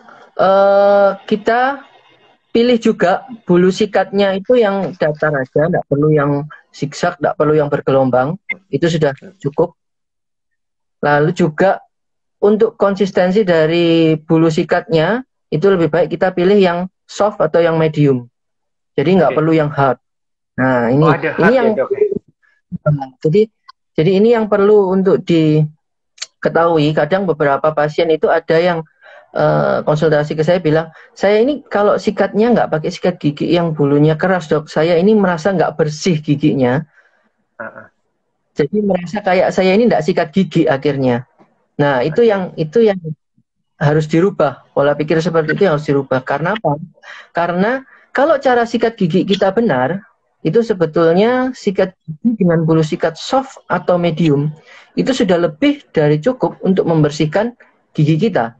eh, kita pilih juga bulu sikatnya itu yang datar aja, tidak perlu yang zigzag, tidak perlu yang bergelombang, itu sudah cukup. Lalu juga untuk konsistensi dari bulu sikatnya itu lebih baik kita pilih yang soft atau yang medium. Jadi nggak Oke. perlu yang hard. Nah ini Oh, ada ini hard yang ya, Dok? jadi jadi ini yang perlu untuk diketahui. Kadang beberapa pasien itu ada yang eh, konsultasi ke saya bilang, saya ini kalau sikatnya nggak pakai sikat gigi yang bulunya keras, Dok. Saya ini merasa nggak bersih giginya. Ah, ah. Jadi merasa kayak saya ini nggak sikat gigi akhirnya. Nah itu Oke. yang itu yang harus dirubah. Pola pikir seperti itu yang harus dirubah. Karena apa? Karena kalau cara sikat gigi kita benar, itu sebetulnya sikat gigi dengan bulu sikat soft atau medium itu sudah lebih dari cukup untuk membersihkan gigi kita.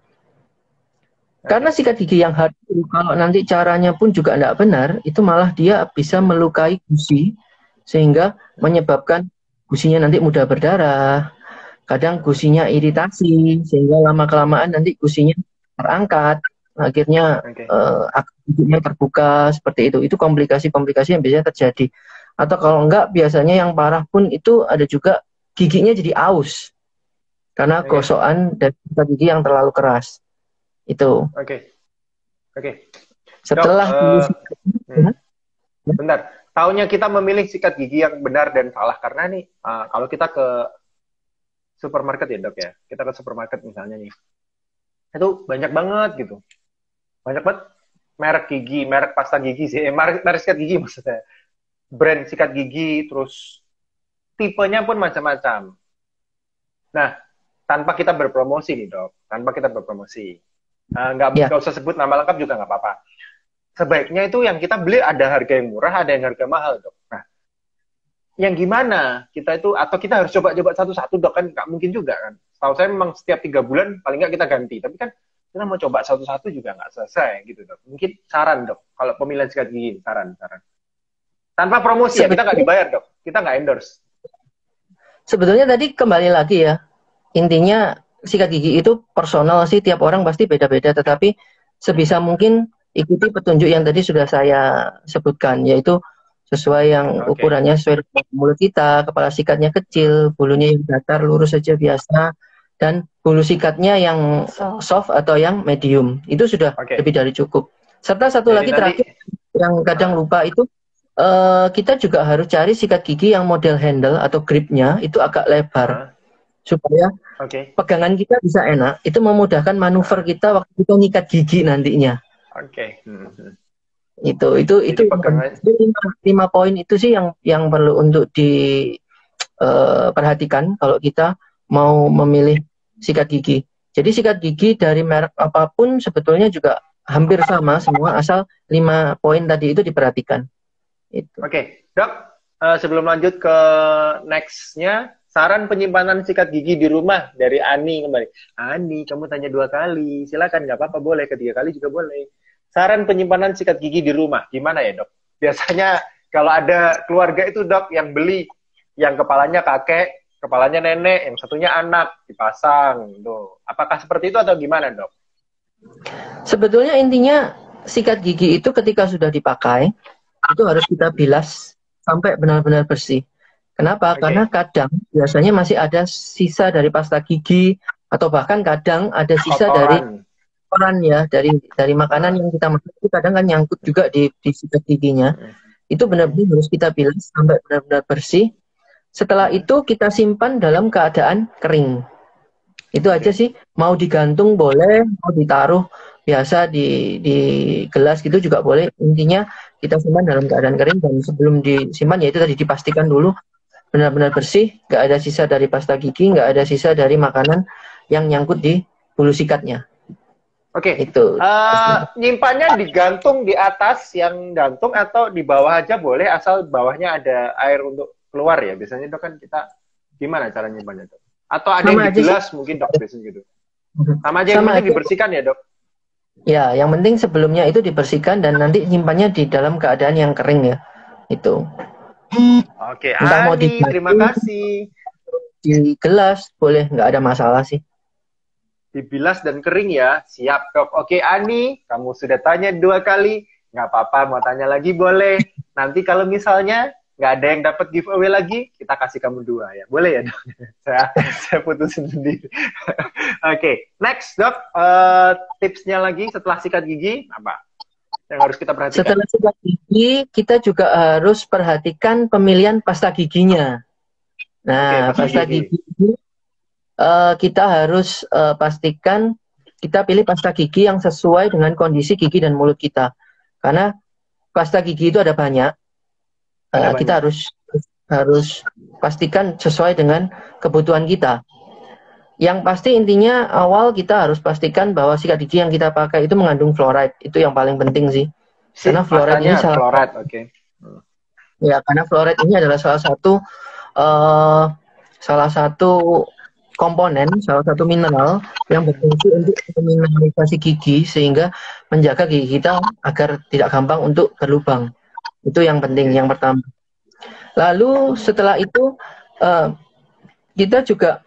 Karena sikat gigi yang hard, kalau nanti caranya pun juga tidak benar, itu malah dia bisa melukai gusi sehingga menyebabkan gusinya nanti mudah berdarah. Kadang gusinya iritasi sehingga lama-kelamaan nanti gusinya terangkat. Akhirnya Oke. eh, giginya terbuka seperti itu. Itu komplikasi-komplikasi yang biasanya terjadi. Atau kalau enggak, biasanya yang parah pun itu ada juga giginya jadi aus karena Oke. gosokan dari sikat gigi yang terlalu keras. Itu. Oke. Oke. Setelah Dok, bulu eh, sikat- hmm. Bentar. Taunya kita memilih sikat gigi yang benar dan salah karena nih, eh, kalau kita ke supermarket ya, Dok ya. Kita ke supermarket misalnya nih. Itu banyak banget gitu. Banyak banget merek gigi, merek pasta gigi sih, eh, merek, merek sikat gigi maksudnya. Brand sikat gigi, terus tipenya pun macam-macam. Nah, tanpa kita berpromosi nih dok, tanpa kita berpromosi, uh, nggak Ya. nggak usah sebut nama lengkap juga nggak apa-apa. Sebaiknya itu yang kita beli ada harga yang murah, ada yang harga mahal dok. Nah, yang gimana kita itu, atau kita harus coba-coba satu-satu dok, kan nggak mungkin juga kan. Setahu saya memang setiap tiga bulan paling nggak kita ganti, tapi kan kita mau coba satu-satu juga nggak selesai gitu dok. Mungkin saran dok, kalau pemilihan sikat gigi, saran, saran. Tanpa promosi ya, kita nggak dibayar dok, kita nggak endorse. Sebetulnya tadi kembali lagi ya, intinya sikat gigi itu personal sih, tiap orang pasti beda-beda, tetapi sebisa mungkin ikuti petunjuk yang tadi sudah saya sebutkan, yaitu sesuai yang Oke. ukurannya sesuai dengan mulut kita, kepala sikatnya kecil, bulunya yang datar, lurus saja biasa, dan bulu sikatnya yang So, soft atau yang medium, itu sudah Oke. lebih dari cukup. Serta satu Jadi lagi nanti- terakhir yang kadang lupa itu, eh, kita juga harus cari sikat gigi yang model handle atau gripnya itu agak lebar, Hah? supaya Oke, pegangan kita bisa enak, itu memudahkan manuver kita waktu kita nyikat gigi nantinya. oke. Hmm, hmm. Itu itu Jadi itu pegangan- lima, lima poin itu sih yang yang perlu untuk diperhatikan kalau kita mau memilih sikat gigi. Jadi sikat gigi dari merek apapun sebetulnya juga hampir sama semua, asal lima poin tadi itu diperhatikan. Itu. Oke, dok. eh, sebelum lanjut ke next-nya, saran penyimpanan sikat gigi di rumah dari Ani kembali. Ani, kamu tanya dua kali, silakan, nggak apa-apa, boleh, ketiga kali juga boleh. Saran penyimpanan sikat gigi di rumah, gimana ya dok? Biasanya kalau ada keluarga itu dok yang beli, yang kepalanya kakek, kepalanya nenek, yang satunya anak, dipasang. Tuh. Apakah seperti itu atau gimana dok? Sebetulnya intinya sikat gigi itu ketika sudah dipakai itu harus kita bilas sampai benar-benar bersih. Kenapa? Oke. Karena kadang biasanya masih ada sisa dari pasta gigi atau bahkan kadang ada sisa dari Kotoran. kotoran ya, dari dari makanan yang kita makan itu kadang kan nyangkut juga di, di sikat giginya. Itu benar-benar harus kita bilas sampai benar-benar bersih. Setelah itu kita simpan dalam keadaan kering. Itu aja sih. Mau digantung boleh, mau ditaruh biasa di di gelas gitu juga boleh. Intinya kita simpan dalam keadaan kering, dan sebelum disimpan ya itu tadi dipastikan dulu benar-benar bersih, nggak ada sisa dari pasta gigi, nggak ada sisa dari makanan yang nyangkut di bulu sikatnya. Oke. Itu. Eh, nyimpannya digantung di atas yang gantung atau di bawah aja boleh, asal bawahnya ada air untuk keluar ya. Biasanya dok kan kita gimana cara nyimpannya dok? Atau ada Sama yang aja di sih. gelas mungkin dok biasanya gitu. Sama aja yang Sama penting aja. dibersihkan ya dok. Ya, yang penting sebelumnya itu dibersihkan dan nanti nyimpannya di dalam keadaan yang kering ya. Itu. Oke, Entah mau Ani, digantung. terima kasih. Di gelas boleh, nggak ada masalah sih. Dibilas dan kering ya, siap dok. Oke Ani, kamu sudah tanya dua kali, nggak apa-apa, mau tanya lagi boleh. Nanti kalau misalnya nggak ada yang dapat giveaway lagi, kita kasih kamu dua ya, boleh ya dok? saya saya putusin sendiri. Oke, next dok, Eh, tipsnya lagi setelah sikat gigi apa yang harus kita perhatikan? Setelah sikat gigi, kita juga harus perhatikan pemilihan pasta giginya. Nah, Oke, pasta pasta gigi. gigi, eh, kita harus eh, pastikan kita pilih pasta gigi yang sesuai dengan kondisi gigi dan mulut kita. Karena pasta gigi itu ada banyak. Eh, Ada kita banyak. harus harus pastikan sesuai dengan kebutuhan kita. Yang pasti intinya awal kita harus pastikan bahwa sikat gigi yang kita pakai itu mengandung fluoride. Itu yang paling penting sih. Si, Karena fluoride pastanya ini salah fluoride, oke. Ya, karena fluoride ini adalah salah satu eh, salah satu komponen, salah satu mineral yang berfungsi untuk memineralisasi gigi sehingga menjaga gigi kita agar tidak gampang untuk berlubang. Itu yang penting, yang pertama. Lalu setelah itu eh, kita juga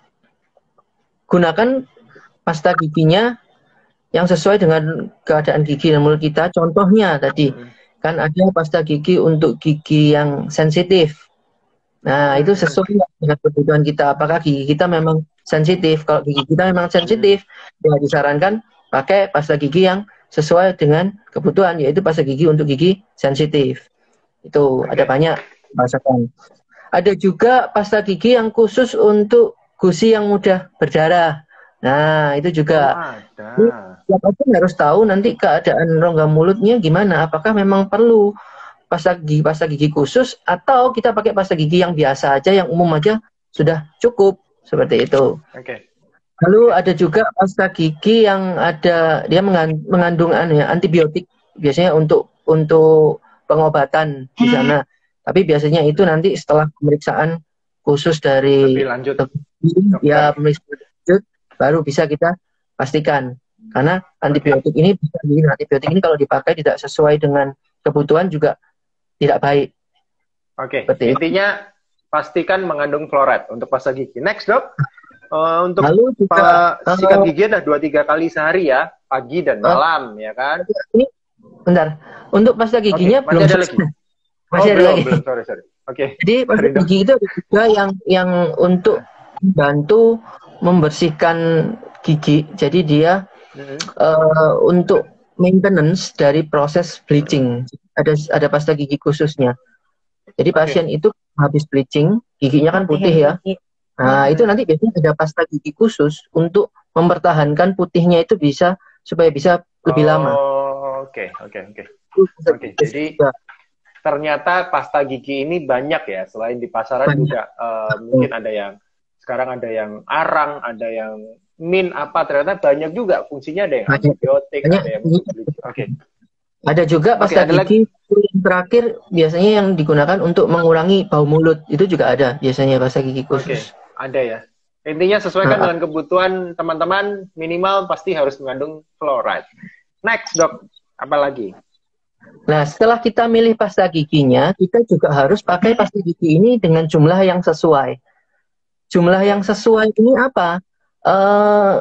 gunakan pasta giginya yang sesuai dengan keadaan gigi dan mulut kita. Contohnya tadi kan ada pasta gigi untuk gigi yang sensitif. Nah, itu sesuai dengan kebutuhan kita. Apakah gigi kita memang sensitif? Kalau gigi kita memang sensitif, ya disarankan pakai pasta gigi yang sesuai dengan kebutuhan, yaitu pasta gigi untuk gigi sensitif. Itu Oke. ada banyak masakan. Ada juga pasta gigi yang khusus untuk gusi yang mudah berdarah. Nah, itu juga. Oh, ada. setiap pasien harus tahu nanti keadaan rongga mulutnya gimana. Apakah memang perlu pasta gigi pasta gigi khusus atau kita pakai pasta gigi yang biasa aja, yang umum aja sudah cukup, seperti itu. Oke. Lalu ada juga pasta gigi yang ada dia mengan- mengandung anu ya, antibiotik, biasanya untuk untuk pengobatan di sana. Tapi biasanya itu nanti setelah pemeriksaan khusus dari Lebih lanjut, dokter, ya pemeriksaan lanjut baru bisa kita pastikan. Karena antibiotik ini antibiotik ini kalau dipakai tidak sesuai dengan kebutuhan juga tidak baik. Oke. Seperti itu. Intinya pastikan mengandung fluoride untuk pasta gigi. Next, Dok. Uh, untuk Lalu juga, pa- sikat uh, gigi ada dua tiga kali sehari ya, pagi dan malam, ya kan? Ini bentar. Untuk pasta giginya Oke, belum masih ada selesai. lagi. Masih Oh, ada belum, lagi. belum. Sorry, sorry. Oke. Jadi pasta Sorry, Dok. gigi itu ada juga yang yang untuk membantu membersihkan gigi. Jadi dia Mhm. uh, untuk maintenance dari proses bleaching. Ada ada pasta gigi khususnya. Jadi Oke. pasien itu habis bleaching, giginya kan putih ya. Nah, itu nanti biasanya ada pasta gigi khusus untuk mempertahankan putihnya itu bisa supaya bisa lebih lama. Oh, oke, oke, oke. Itu pasta Oke, gigi jadi juga. ternyata pasta gigi ini banyak ya. Selain di pasaran Banyak. juga eh, mungkin ada yang sekarang ada yang arang, ada yang min apa. Ternyata banyak juga fungsinya, ada yang Banyak. antibiotik, Banyak. ada yang untuk bleaching. Oke, Ada juga oke. pasta Ada lagi. gigi yang terakhir biasanya yang digunakan untuk mengurangi bau mulut. Itu juga ada biasanya pasta gigi Oke, khusus. ada ya. Intinya sesuaikan Nah, dengan kebutuhan teman-teman. Minimal pasti harus mengandung fluoride. Next, Dok. Apa lagi? Nah, setelah kita milih pasta giginya, kita juga harus pakai pasta gigi ini dengan jumlah yang sesuai. Jumlah yang sesuai ini apa? Eh,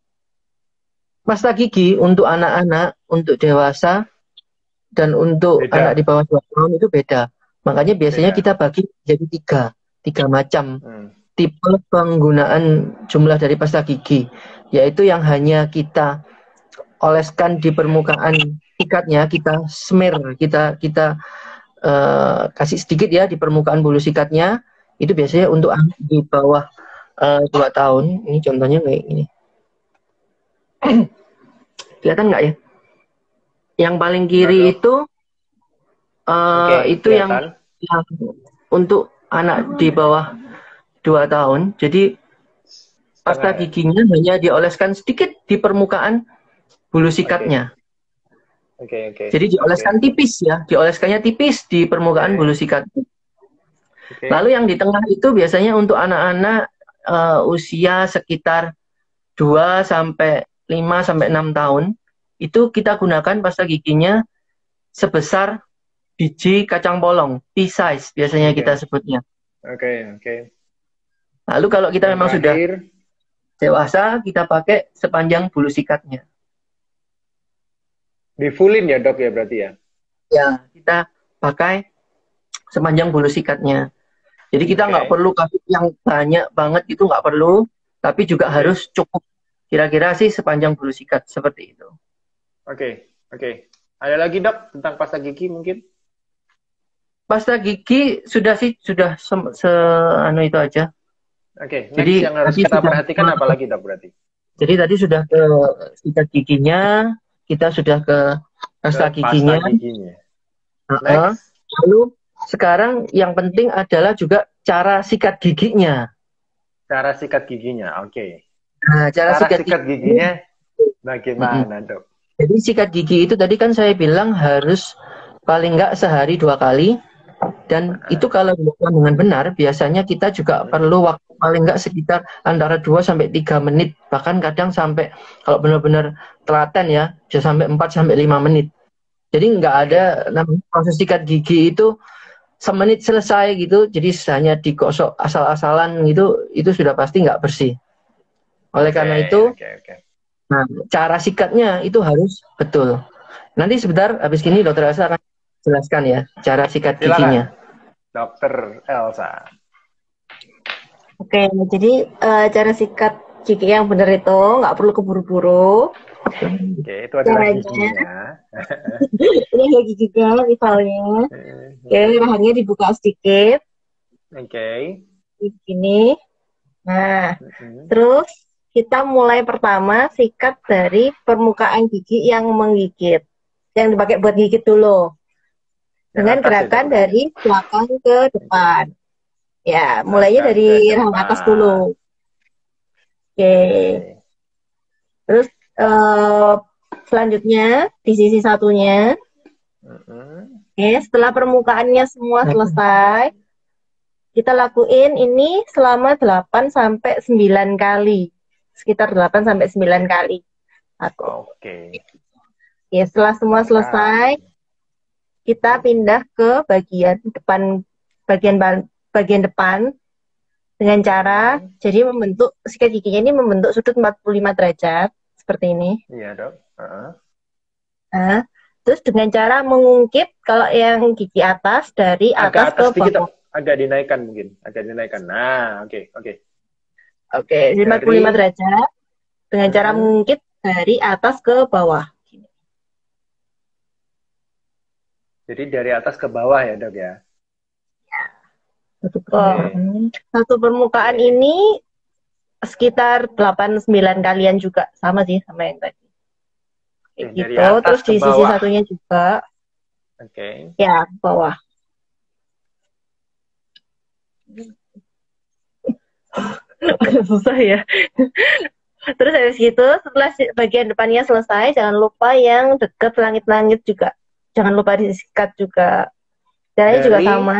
pasta gigi untuk anak-anak, untuk dewasa, dan untuk Beda. anak di bawah dua tahun itu beda. Makanya biasanya Beda. kita bagi jadi tiga, tiga macam Hmm. tipe penggunaan jumlah dari pasta gigi, yaitu yang hanya kita oleskan di permukaan sikatnya, kita smear, kita kita uh, kasih sedikit ya di permukaan bulu sikatnya. Itu biasanya untuk anak di bawah uh, dua tahun. Ini contohnya kayak gini. Kelihatan nggak ya? Yang paling kiri Nggak, Dok. itu uh, Oke, itu yang, kelihatan. yang untuk anak di bawah dua tahun. Jadi pasta Setengah ya? giginya hanya dioleskan sedikit di permukaan bulu sikatnya. Oke, oke. Jadi dioleskan Oke. tipis ya, dioleskannya tipis di permukaan Oke. bulu sikat. Oke. Lalu yang di tengah itu biasanya untuk anak-anak uh, usia sekitar dua sampai lima sampai enam tahun, itu kita gunakan pasta giginya sebesar biji kacang polong, pea size biasanya Oke. kita sebutnya. Oke, oke. Lalu kalau kita Yang memang sudah terakhir, dewasa, kita pakai sepanjang bulu sikatnya. di fullin ya, Dok, ya berarti ya? Ya, kita pakai sepanjang bulu sikatnya. Jadi kita nggak Oke. perlu kasih yang banyak banget, itu nggak perlu, tapi juga Oke. harus cukup. Kira-kira sih sepanjang bulu sikat seperti itu. Oke, oke. Ada lagi, Dok, tentang pasta gigi mungkin? Pasta gigi sudah sih sudah se, se anu itu aja. Oke, next Jadi yang harus tadi kita sudah perhatikan ke- apa lagi, Dok, berarti? Jadi tadi sudah ke sikat giginya, kita sudah ke pasta Ke giginya. Pasta giginya. Uh-uh. Next. Lalu sekarang yang penting adalah juga cara sikat giginya. Cara sikat giginya, oke. Nah, cara, Cara sikat, sikat gigi. giginya bagaimana, Dok? Jadi sikat gigi itu tadi kan saya bilang harus paling nggak sehari dua kali. Dan itu kalau dilakukan dengan benar, biasanya kita juga perlu waktu paling nggak sekitar antara dua sampai tiga menit. Bahkan kadang sampai, kalau benar-benar telaten ya, bisa sampai empat sampai lima menit. Jadi nggak ada namanya proses sikat gigi itu semenit selesai gitu. Jadi hanya digosok asal-asalan gitu, itu sudah pasti nggak bersih. Oleh Oke, karena itu, oke, oke. nah, cara sikatnya itu harus betul. Nanti sebentar, habis ini Dokter Elsa akan jelaskan ya cara sikat Silakan. giginya. Dokter Elsa. Oke, jadi eh, cara sikat gigi yang benar itu nggak perlu keburu-buru. Oke, itu adalah Caranya. giginya. Ini ada giginya, rivalnya. Oke, rahangnya dibuka sedikit. Oke. Di sini. Nah, Mm-mm. terus kita mulai pertama sikat dari permukaan gigi yang menggigit. Yang dipakai buat gigit dulu. Dengan Yang atas ya, gerakan Dok? dari belakang ke depan. Ya, mulainya Belakang dari ke rahang depan. atas dulu. Oke. Oke. Terus eh, selanjutnya di sisi satunya. Mm-mm. Oke, setelah permukaannya semua selesai, kita lakuin ini selama delapan sampai sembilan kali. Sekitar delapan sampai sembilan kali. Satu. Oke. Ya, setelah semua selesai, kita pindah ke bagian depan bagian ba- bagian depan dengan cara Hmm. jadi membentuk sikat giginya ini membentuk sudut empat puluh lima derajat seperti ini. Iya, Dok. Heeh. Nah, terus dengan cara mengungkit kalau yang gigi atas dari Agak atas atas ke dikit, bawah. Dok. Agak dinaikkan mungkin. Agak dinaikkan. Nah, oke, oke. Oke, jadi empat puluh lima Dari- derajat dengan cara Mm-mm. mengungkit dari atas ke bawah. Jadi dari atas ke bawah ya, Dok ya. Satu, Oke. per- satu permukaan Oke. ini sekitar delapan sembilan kalian juga sama sih sama yang tadi. Kayak Oke, dari gitu. atas Terus ke di sisi bawah. satunya juga Oke. ya bawah. Susah ya. Terus habis gitu, setelah si- bagian depannya selesai, jangan lupa yang deket langit-langit juga. Jangan lupa disikat juga. Caranya juga Dari- sama.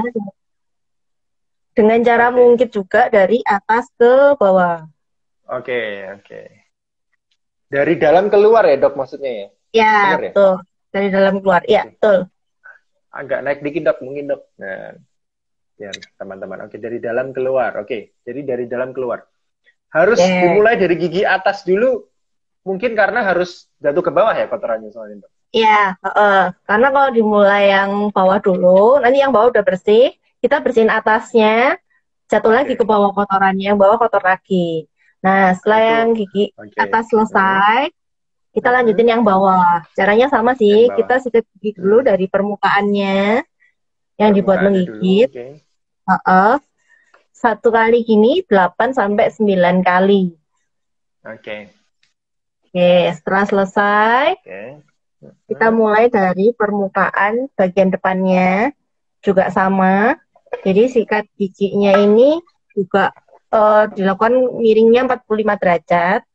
Dengan cara Oke. mengungkit juga dari atas ke bawah. Oke, oke. Dari dalam keluar ya, Dok, maksudnya ya? Ya, Benar ya? betul. Dari dalam keluar. Ya, Oke. betul. Agak naik dikit, Dok, mungkin, Dok. Nah, biar teman-teman. Oke, dari dalam keluar. Oke, jadi dari dalam keluar. Harus Oke. dimulai dari gigi atas dulu, mungkin karena harus jatuh ke bawah ya kotorannya soalnya, Dok. Iya, heeh. Karena kalau dimulai yang bawah dulu, nanti yang bawah udah bersih, kita bersihin atasnya, jatuh Oke. lagi ke bawah kotorannya, yang bawah kotor lagi. Nah, setelah Nah, itu- yang gigi Oke. atas selesai, kita Mhm. lanjutin yang bawah. Caranya sama sih, Yang bawah. kita sikat gigi dulu Hmm. dari permukaannya yang dibuat Permukaannya dulu, menggigit. Oke. Heeh. Satu kali gini delapan sampai sembilan kali. Oke. Oke, setelah selesai, Oke. kita Mhm. mulai dari permukaan bagian depannya juga sama. Jadi sikat giginya ini juga eh, dilakukan miringnya empat puluh lima derajat,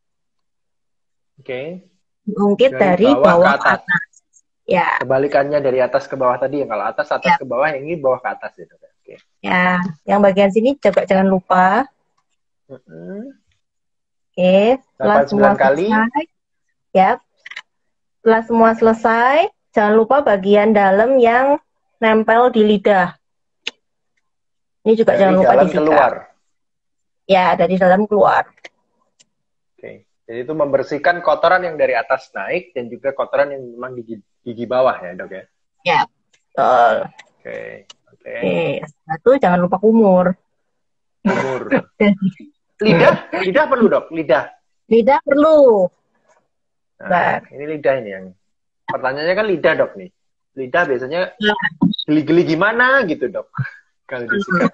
Oke. diungkit Dari dari bawah bawah ke ke atas. atas. Ya, Kebalikannya dari atas ke bawah tadi, yang kalau atas atas Ya. ke bawah, yang ini bawah ke atas gitu. Oke. ya. Yang bagian sini juga jangan lupa. Mhm. Oke, setelah delapan semua sembilan kali. selesai, ya. Setelah semua selesai, jangan lupa bagian dalam yang nempel di lidah. Ini juga Dari jangan lupa dalam disikat. keluar. Ya, dari dalam keluar. Oke. Jadi itu membersihkan kotoran yang dari atas naik dan juga kotoran yang memang di gigi, gigi bawah ya, Dok ya. Ya, betul. Oke. Oke. Oke, setelah itu jangan lupa kumur. Umur. Lidah, lidah perlu, Dok. Lidah. Lidah perlu. Nah, Nah. ini lidah ini yang pertanyaannya kan lidah, Dok nih. Lidah biasanya Ya. geli-geli gimana gitu, Dok. Kalau disikat.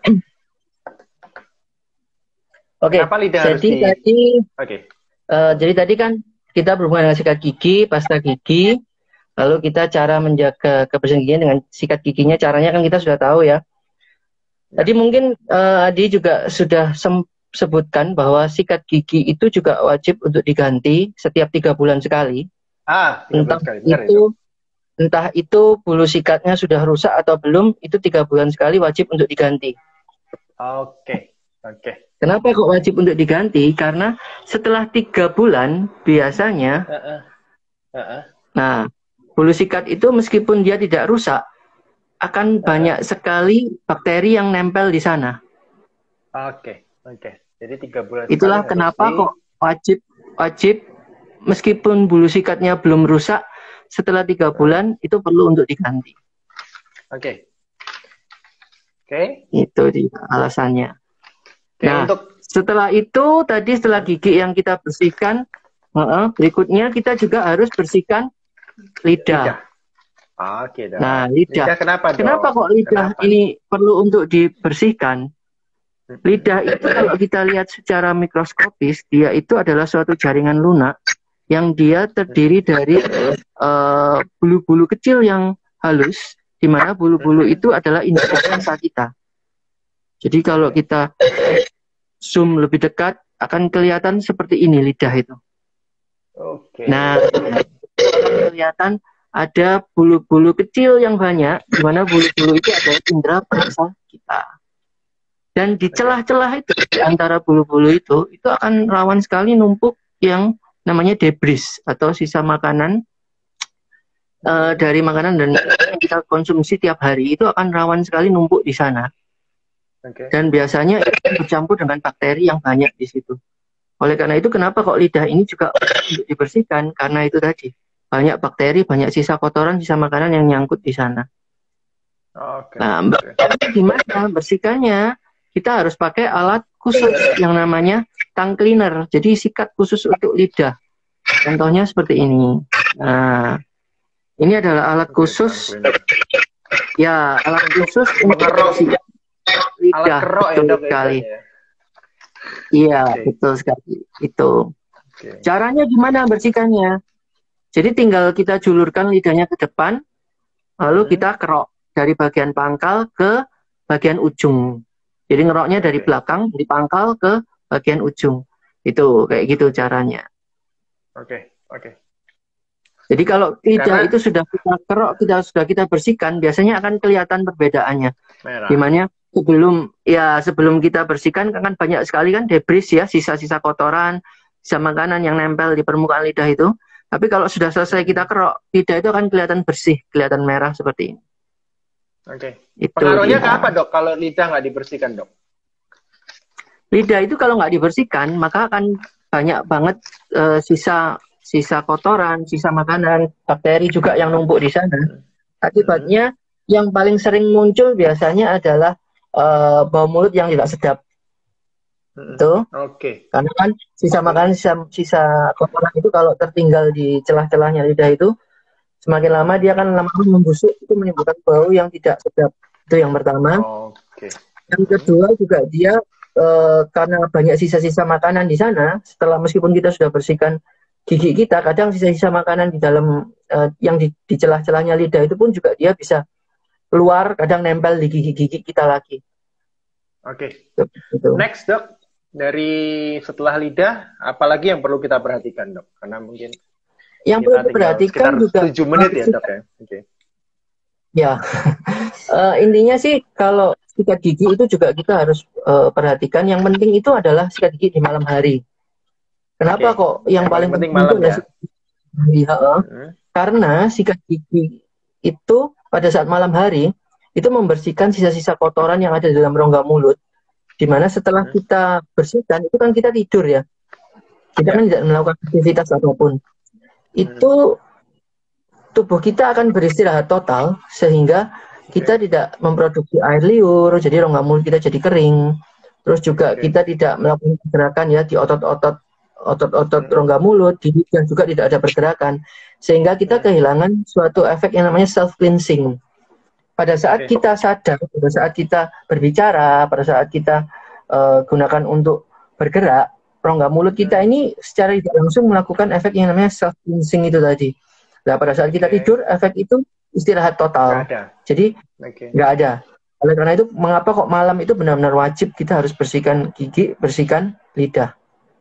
Oke, Kenapa lidah harus jadi di tadi Oke. eh, jadi tadi kan kita berhubungan dengan sikat gigi, pasta gigi, lalu kita cara menjaga kebersihan giginya dengan sikat giginya, caranya kan kita sudah tahu ya. Tadi mungkin eh, Adi juga sudah sem- sebutkan bahwa sikat gigi itu juga wajib untuk diganti setiap tiga bulan sekali. Ah, tiga bulan Entah sekali. Benar itu entah itu bulu sikatnya sudah rusak atau belum, itu tiga bulan sekali wajib untuk diganti. Oke. Oke. Kenapa kok wajib untuk diganti? Karena setelah tiga bulan biasanya, Heeh. Heeh. nah bulu sikat itu meskipun dia tidak rusak, akan banyak sekali bakteri yang nempel di sana. Oke. Oke. Jadi tiga bulan Itulah sekali kenapa harus di- kok wajib wajib meskipun bulu sikatnya belum rusak, setelah tiga bulan itu perlu untuk diganti. Oke. Oke. Itu dia alasannya. Oke, Nah, untuk setelah itu tadi setelah gigi yang kita bersihkan, uh-uh, berikutnya kita juga harus bersihkan lidah. lidah. Oke, Dok. Nah, lidah. Lidah kenapa, Dok? Kenapa kok lidah Kenapa? ini perlu untuk dibersihkan? Lidah itu kalau kita lihat secara mikroskopis, dia itu adalah suatu jaringan lunak yang dia terdiri dari uh, bulu-bulu kecil yang halus, di mana bulu-bulu itu adalah indera rasa kita. Jadi kalau kita zoom lebih dekat, akan kelihatan seperti ini lidah itu. Oke. Nah, kelihatan ada bulu-bulu kecil yang banyak, di mana bulu-bulu itu adalah indera perasa kita. Dan di celah-celah itu, di antara bulu-bulu itu, itu akan rawan sekali numpuk yang namanya debris atau sisa makanan uh, dari makanan dan yang kita konsumsi tiap hari itu akan rawan sekali numpuk di sana. Okay. Dan biasanya itu bercampur dengan bakteri yang banyak di situ. Oleh karena itu, kenapa kok lidah ini juga untuk dibersihkan? Karena itu tadi, banyak bakteri, banyak sisa kotoran, sisa makanan yang nyangkut di sana. Okay. Nah, okay. Gimana bersihkannya? Kita harus pakai alat khusus yang namanya tongue cleaner. Jadi sikat khusus untuk lidah. Contohnya seperti ini. Nah, ini adalah alat khusus. Ya, alat khusus untuk bersihkan lidah. Alat kerok ya, dok, sekali. Ya? Iya, okay. Betul sekali. Itu. Okay. Caranya gimana bersihkannya? Jadi tinggal kita julurkan lidahnya ke depan, lalu hmm. kita kerok dari bagian pangkal ke bagian ujung. Jadi ngeroknya dari belakang, dari pangkal ke bagian ujung. Itu kayak gitu caranya. Oke, okay, oke. Okay. Jadi kalau lidah Karena... itu sudah kita kerok, kita sudah kita bersihkan, biasanya akan kelihatan perbedaannya. Merah. Dimana sebelum ya sebelum kita bersihkan kan banyak sekali kan debris ya, sisa-sisa kotoran, sisa makanan yang nempel di permukaan lidah itu. Tapi kalau sudah selesai kita kerok, lidah itu akan kelihatan bersih, kelihatan merah seperti ini. Oke. Okay. Pengaruhnya ke apa, dok, kalau lidah nggak dibersihkan, dok? Lidah itu kalau nggak dibersihkan, maka akan banyak banget uh, sisa sisa kotoran, sisa makanan, bakteri juga yang numpuk di sana. Akibatnya hmm. yang paling sering muncul biasanya adalah uh, bau mulut yang tidak sedap. Hmm. Tuh. Oke. Okay. Karena kan sisa makanan, sisa, sisa kotoran itu kalau tertinggal di celah-celahnya lidah itu, semakin lama dia akan lama-lama membusuk, itu menimbulkan bau yang tidak sedap. Itu yang pertama. Oke. Yang kedua juga dia e, karena banyak sisa-sisa makanan di sana, setelah meskipun kita sudah bersihkan gigi kita, kadang sisa-sisa makanan di dalam e, yang di, di celah-celahnya lidah itu pun juga dia bisa keluar, kadang nempel di gigi-gigi kita lagi. Oke. Gitu. Next, dok, dari setelah lidah, apalagi yang perlu kita perhatikan, dok? Karena mungkin yang perlu diperhatikan juga tujuh menit ya, dok ya. Oke. Okay. Ya, uh, intinya sih kalau sikat gigi itu juga kita harus uh, perhatikan. Yang penting itu adalah sikat gigi di malam hari. Kenapa okay. kok yang, yang paling penting malam ya? Ya hmm. Karena sikat gigi itu pada saat malam hari itu membersihkan sisa-sisa kotoran yang ada di dalam rongga mulut. Dimana setelah hmm. kita bersihkan itu kan kita tidur ya, kita ya. kan tidak melakukan aktivitas apapun. Itu tubuh kita akan beristirahat total sehingga kita okay. tidak memproduksi air liur, jadi rongga mulut kita jadi kering. Terus juga okay. kita tidak melakukan pergerakan ya di otot-otot otot-otot hmm. rongga mulut, di dan juga tidak ada pergerakan sehingga kita hmm. kehilangan suatu efek yang namanya self cleansing. Pada saat okay. kita sadar, pada saat kita berbicara, pada saat kita uh, gunakan untuk bergerak, rongga mulut kita ini secara tidak langsung melakukan efek yang namanya self cleansing itu tadi. Nah, pada saat kita okay. tidur, efek itu istirahat total. Nggak ada. Jadi nggak okay. ada. Oleh karena itu, mengapa kok malam itu benar-benar wajib kita harus bersihkan gigi, bersihkan lidah.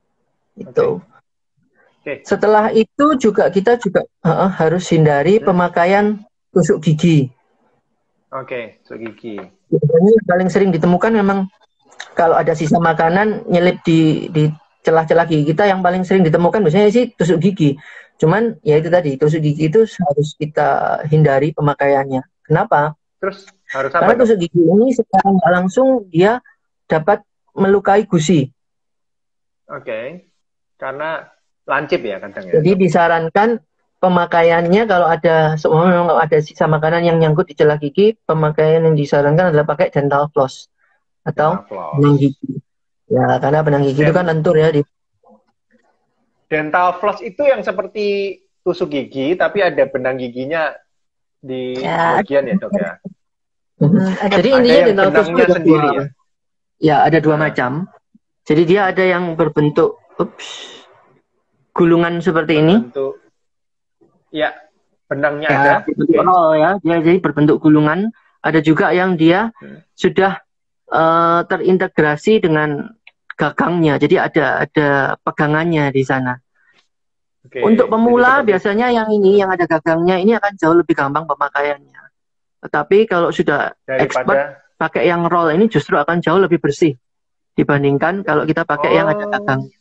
Itu. Okay. Okay. Setelah itu juga kita juga uh, harus hindari hmm. pemakaian tusuk gigi. Oke, okay. tusuk gigi. Biasanya yang paling sering ditemukan memang kalau ada sisa makanan nyelip di di celah-celah gigi kita, yang paling sering ditemukan biasanya sih tusuk gigi. Cuman ya itu tadi, tusuk gigi itu harus kita hindari pemakaiannya. Kenapa? Terus harus apa? Karena tusuk gigi ini secara nggak langsung dia dapat melukai gusi. Oke. Okay. Karena lancip ya kadang ya. Jadi disarankan pemakaiannya kalau ada memang kalau ada sisa makanan yang nyangkut di celah gigi, pemakaian yang disarankan adalah pakai dental floss atau benang gigi. Ya, karena benang gigi Dent itu kan lentur ya. Di... Dental floss itu yang seperti tusuk gigi, tapi ada benang giginya di ya. bagian ya, dok ya? Hmm, Jadi intinya dental floss itu sendiri ya? Ya, ada dua Nah. macam. Jadi dia ada yang berbentuk ups, gulungan seperti ini. Berbentuk, ya, benangnya Ya, ada. berbentuk Oke. roll ya. Dia jadi berbentuk gulungan. Ada juga yang dia Hmm. sudah eh, terintegrasi dengan gagangnya. Jadi ada ada pegangannya di sana. Oke. Untuk Jadi pemula seperti biasanya yang ini yang ada gagangnya ini akan jauh lebih gampang pemakaiannya. Tetapi kalau sudah expert daripada pakai yang roll ini justru akan jauh lebih bersih dibandingkan kalau kita pakai yang ada oh gagangnya.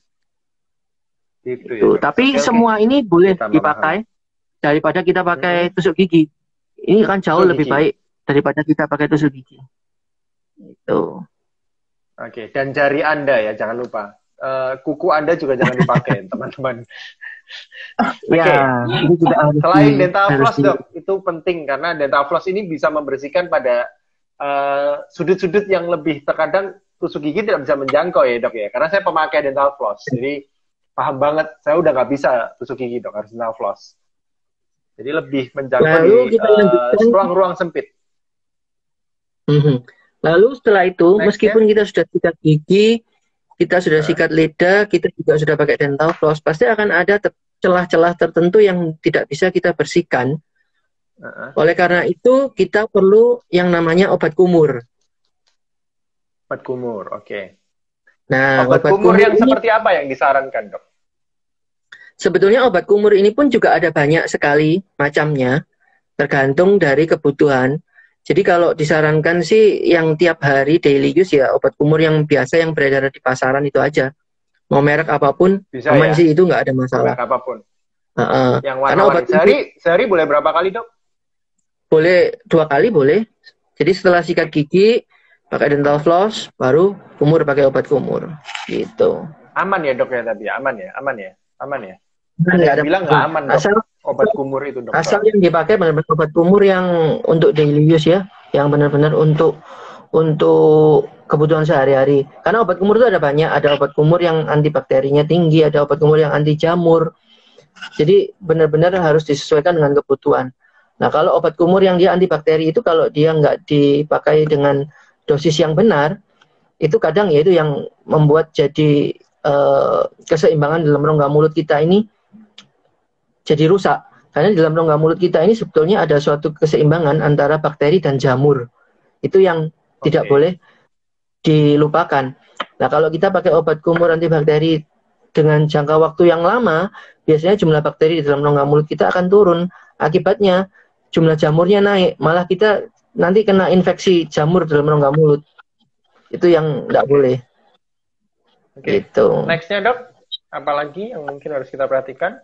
gitu ya, Tuh, Dok. tapi Oke, oke. semua ini boleh Tambah dipakai daripada kita pakai Mm-mm. tusuk gigi. Ini kan jauh Tusuk lebih gigi. baik daripada kita pakai tusuk gigi. Itu. Oke, dan jari Anda ya, jangan lupa. Eh, kuku Anda juga jangan dipakai, teman-teman. Oke. Ya, itu juga harus Selain di, dental harus floss, di- Dok, itu penting karena dental floss ini bisa membersihkan pada eh, sudut-sudut yang lebih terkadang tusuk gigi tidak bisa menjangkau ya, Dok ya. Karena saya pemakai dental floss, jadi paham banget. Saya udah nggak bisa tusuk gigi, Dok, harus dental floss. Jadi lebih menjangkau Lalu di kita eh, lanjutkan. ruang-ruang sempit. Mhm. Lalu setelah itu, Next-nya. meskipun kita sudah sikat gigi, kita sudah Hah? sikat lidah, kita juga sudah pakai dental floss, pasti akan ada te- celah-celah tertentu yang tidak bisa kita bersihkan. Uh-uh. Oleh karena itu, kita perlu yang namanya obat kumur. Obat kumur, oke. Nah, Obat, obat kumur, kumur yang ini seperti apa yang disarankan, Dok? sebetulnya obat kumur ini pun juga ada banyak sekali macamnya, tergantung dari kebutuhan. Jadi kalau disarankan sih yang tiap hari daily use ya obat kumur yang biasa yang beredar di pasaran itu aja. Mau merek apapun, Bisa aman ya? sih itu nggak ada masalah. Merek apapun. Uh-uh. Yang Karena obat warna-warni. kumur Sehari, sehari boleh berapa kali, Dok? boleh dua kali boleh. Jadi setelah sikat gigi pakai dental floss, baru kumur pakai obat kumur. Gitu. Aman ya, Dok ya tapi ya? Aman ya? Aman ya? Aman ya? Nah, Ada nggak yang ada bilang masalah. nggak aman, Dok. Asal Obat kumur itu, Dok. asal yang dipakai benar-benar obat kumur yang untuk daily use ya, yang benar-benar untuk untuk kebutuhan sehari-hari. Karena obat kumur itu ada banyak, ada obat kumur yang antibakterinya tinggi, ada obat kumur yang anti jamur. Jadi benar-benar harus disesuaikan dengan kebutuhan. Nah, kalau obat kumur yang dia antibakteri itu kalau dia nggak dipakai dengan dosis yang benar, itu kadang ya itu yang membuat jadi eh, keseimbangan dalam rongga mulut kita ini jadi rusak. Karena di dalam rongga mulut kita ini sebetulnya ada suatu keseimbangan antara bakteri dan jamur. Itu yang Oke. tidak boleh dilupakan. Nah, kalau kita pakai obat kumur antibakteri dengan jangka waktu yang lama, biasanya jumlah bakteri di dalam rongga mulut kita akan turun. Akibatnya jumlah jamurnya naik, malah kita nanti kena infeksi jamur dalam rongga mulut. Itu yang tidak boleh. Oke. Gitu. Next-nya, Dok. Apalagi yang mungkin harus kita perhatikan?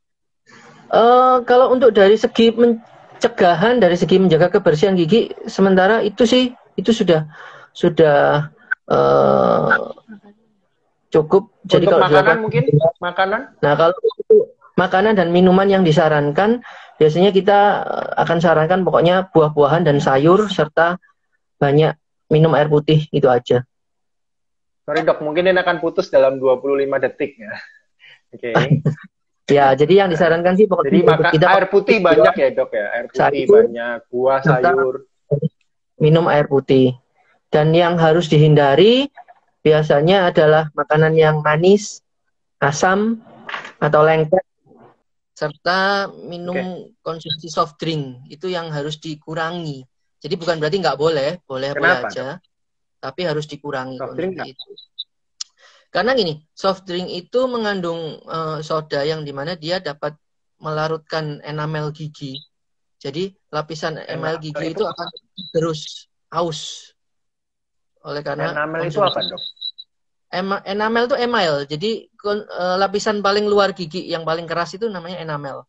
Uh, kalau untuk dari segi pencegahan, dari segi menjaga kebersihan gigi, sementara itu sih itu sudah sudah uh, cukup. Jadi Untuk kalau makanan dilakukan, mungkin? Makanan? nah kalau untuk makanan dan minuman yang disarankan, biasanya kita akan sarankan pokoknya buah-buahan dan sayur serta banyak minum air putih, itu aja. Sorry, Dok, mungkin ini akan putus dalam dua puluh lima detik ya. Oke. Ya, jadi yang disarankan sih pokoknya Jadi maka kita air putih banyak ya, Dok ya. Air putih sayur, banyak, buah, serta sayur. minum air putih. Dan yang harus dihindari biasanya adalah makanan yang manis, asam, atau lengket, serta minum Oke. konsumsi soft drink. Itu yang harus dikurangi. Jadi bukan berarti nggak boleh, boleh-boleh Kenapa, aja. Tapi harus dikurangi Soft drink konsumsi itu. Karena gini, soft drink itu mengandung uh, soda yang dimana dia dapat melarutkan enamel gigi. Jadi lapisan enamel Enamel gigi itu itu akan terus aus. Oleh karena Enamel itu konsumsi- apa, Dok? Ema- enamel itu email. Jadi kon- uh, lapisan paling luar gigi yang paling keras itu namanya enamel.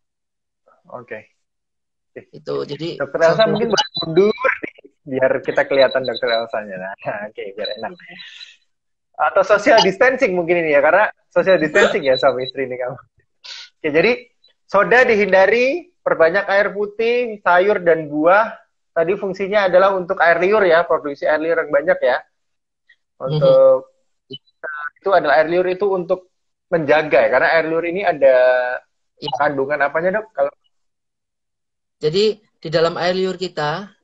Oke. Itu. Jadi Dokter Elsa soft drink mungkin itu- boleh mundur nih, biar kita kelihatan Dokter Elsanya. Nah, oke, biar enak. Atau social distancing mungkin ini ya, karena social distancing ya sama istri ini kamu. Oke, jadi soda dihindari, perbanyak air putih, sayur dan buah. Tadi fungsinya adalah untuk air liur ya, produksi air liur yang banyak ya. Untuk itu adalah air liur itu untuk menjaga ya, karena air liur ini ada Ya. kandungan apanya, Dok? Kalau Jadi di dalam air liur kita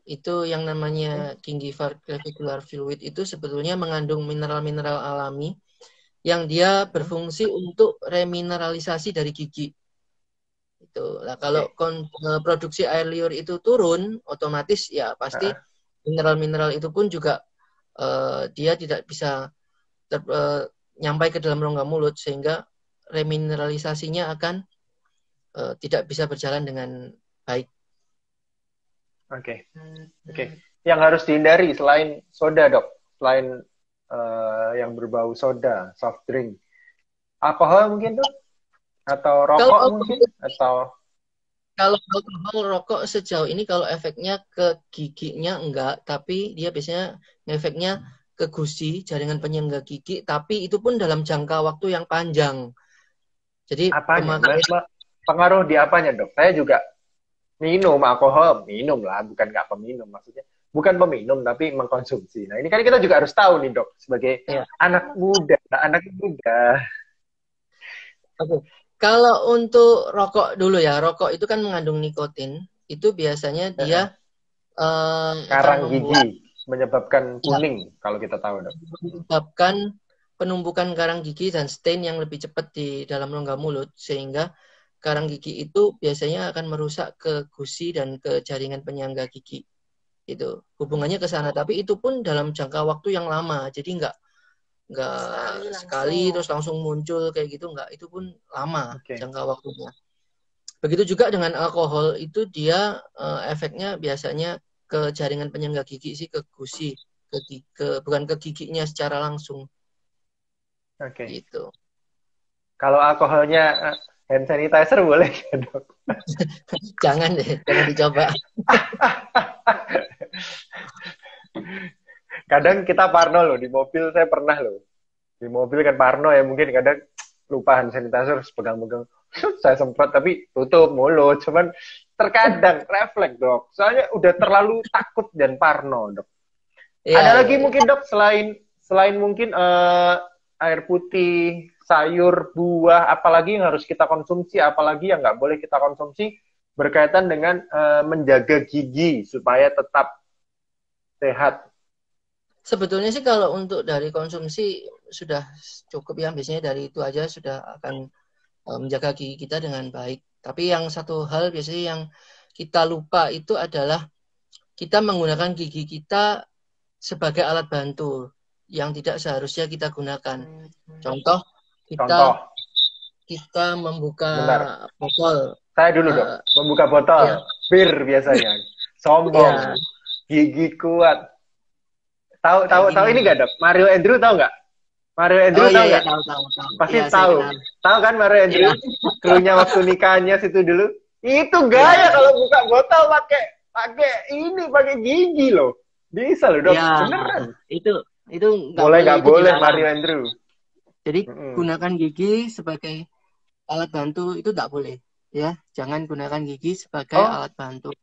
itu yang namanya gingival clavicular fluid itu sebetulnya mengandung mineral-mineral alami yang dia berfungsi untuk remineralisasi dari gigi. Itu. Nah, kalau kon, produksi air liur itu turun, otomatis ya pasti Ah. mineral-mineral itu pun juga uh, dia tidak bisa ter, uh, nyampai ke dalam rongga mulut sehingga remineralisasinya akan uh, tidak bisa berjalan dengan baik. Oke, oke. Yang harus dihindari selain soda, dok, selain uh, yang berbau soda, soft drink, alkohol mungkin, dok, atau rokok Kalau mungkin, atau Kalau alkohol rokok sejauh ini kalau efeknya ke giginya enggak, tapi dia biasanya efeknya ke gusi, jaringan penyangga gigi, tapi itu pun dalam jangka waktu yang panjang. Jadi apanya? pemakaian Pengaruh di apanya, dok? Saya juga minum alkohol, minum lah, bukan nggak peminum maksudnya. Bukan peminum, tapi mengkonsumsi. Nah, ini kan kita juga harus tahu nih, dok, sebagai ya. anak muda, anak muda. Oke. Kalau untuk rokok dulu ya, rokok itu kan mengandung nikotin. Itu biasanya dia uh, karang akan membuat, gigi, menyebabkan kuning, ya, kalau kita tahu, dok. Menyebabkan penumbukan karang gigi dan stain yang lebih cepat di dalam rongga mulut, sehingga karang gigi itu biasanya akan merusak ke gusi dan ke jaringan penyangga gigi. Itu hubungannya ke sana, tapi itu pun dalam jangka waktu yang lama. Jadi nggak nggak sekali, sekali terus langsung muncul kayak gitu, nggak, itu pun lama okay. jangka waktunya. Begitu juga dengan alkohol, itu dia uh, efeknya biasanya ke jaringan penyangga gigi sih, ke gusi, ke, ke bukan ke giginya secara langsung. Oke. Okay. Gitu. Kalau alkoholnya hand sanitizer boleh ya, dok? Jangan deh, jangan dicoba. Kadang kita parno loh, di mobil saya pernah loh. Di mobil kan parno ya, mungkin kadang lupa hand sanitizer, pegang-pegang. Saya semprot tapi tutup mulut. Cuman terkadang refleks, dok. Soalnya udah terlalu takut dan parno, dok. Ya, ada ya, lagi ya. Mungkin, dok, selain selain mungkin uh, air putih, sayur, buah, apalagi yang harus kita konsumsi, apalagi yang nggak boleh kita konsumsi berkaitan dengan uh, menjaga gigi supaya tetap sehat. Sebetulnya sih kalau untuk dari konsumsi sudah cukup ya, biasanya dari itu aja sudah akan uh, menjaga gigi kita dengan baik. Tapi yang satu hal biasanya yang kita lupa itu adalah kita menggunakan gigi kita sebagai alat bantu yang tidak seharusnya kita gunakan. Contoh, kita Contoh. kita membuka Bentar. botol. Saya dulu, uh, dok, membuka botol ya. Bir biasanya. Sombong. Ya. Gigi kuat. Tahu tahu tahu ini nggak, dok? Mario Andrew tahu nggak? Mario Andrew oh, tahu nggak? Iya, tahu, tahu, tahu. Pasti ya, tahu. Tahu kan Mario Andrew? Ya. Krunya waktu nikahnya situ dulu. Itu gaya ya. Kalau buka botol pakai pakai ini pakai gigi loh. Bisa loh, dok. Ya. Beneran. Itu itu nggak boleh nggak boleh, boleh Mario Andrew. Jadi mm-hmm. gunakan gigi sebagai alat bantu itu nggak boleh, ya. Jangan gunakan gigi sebagai oh. alat bantu.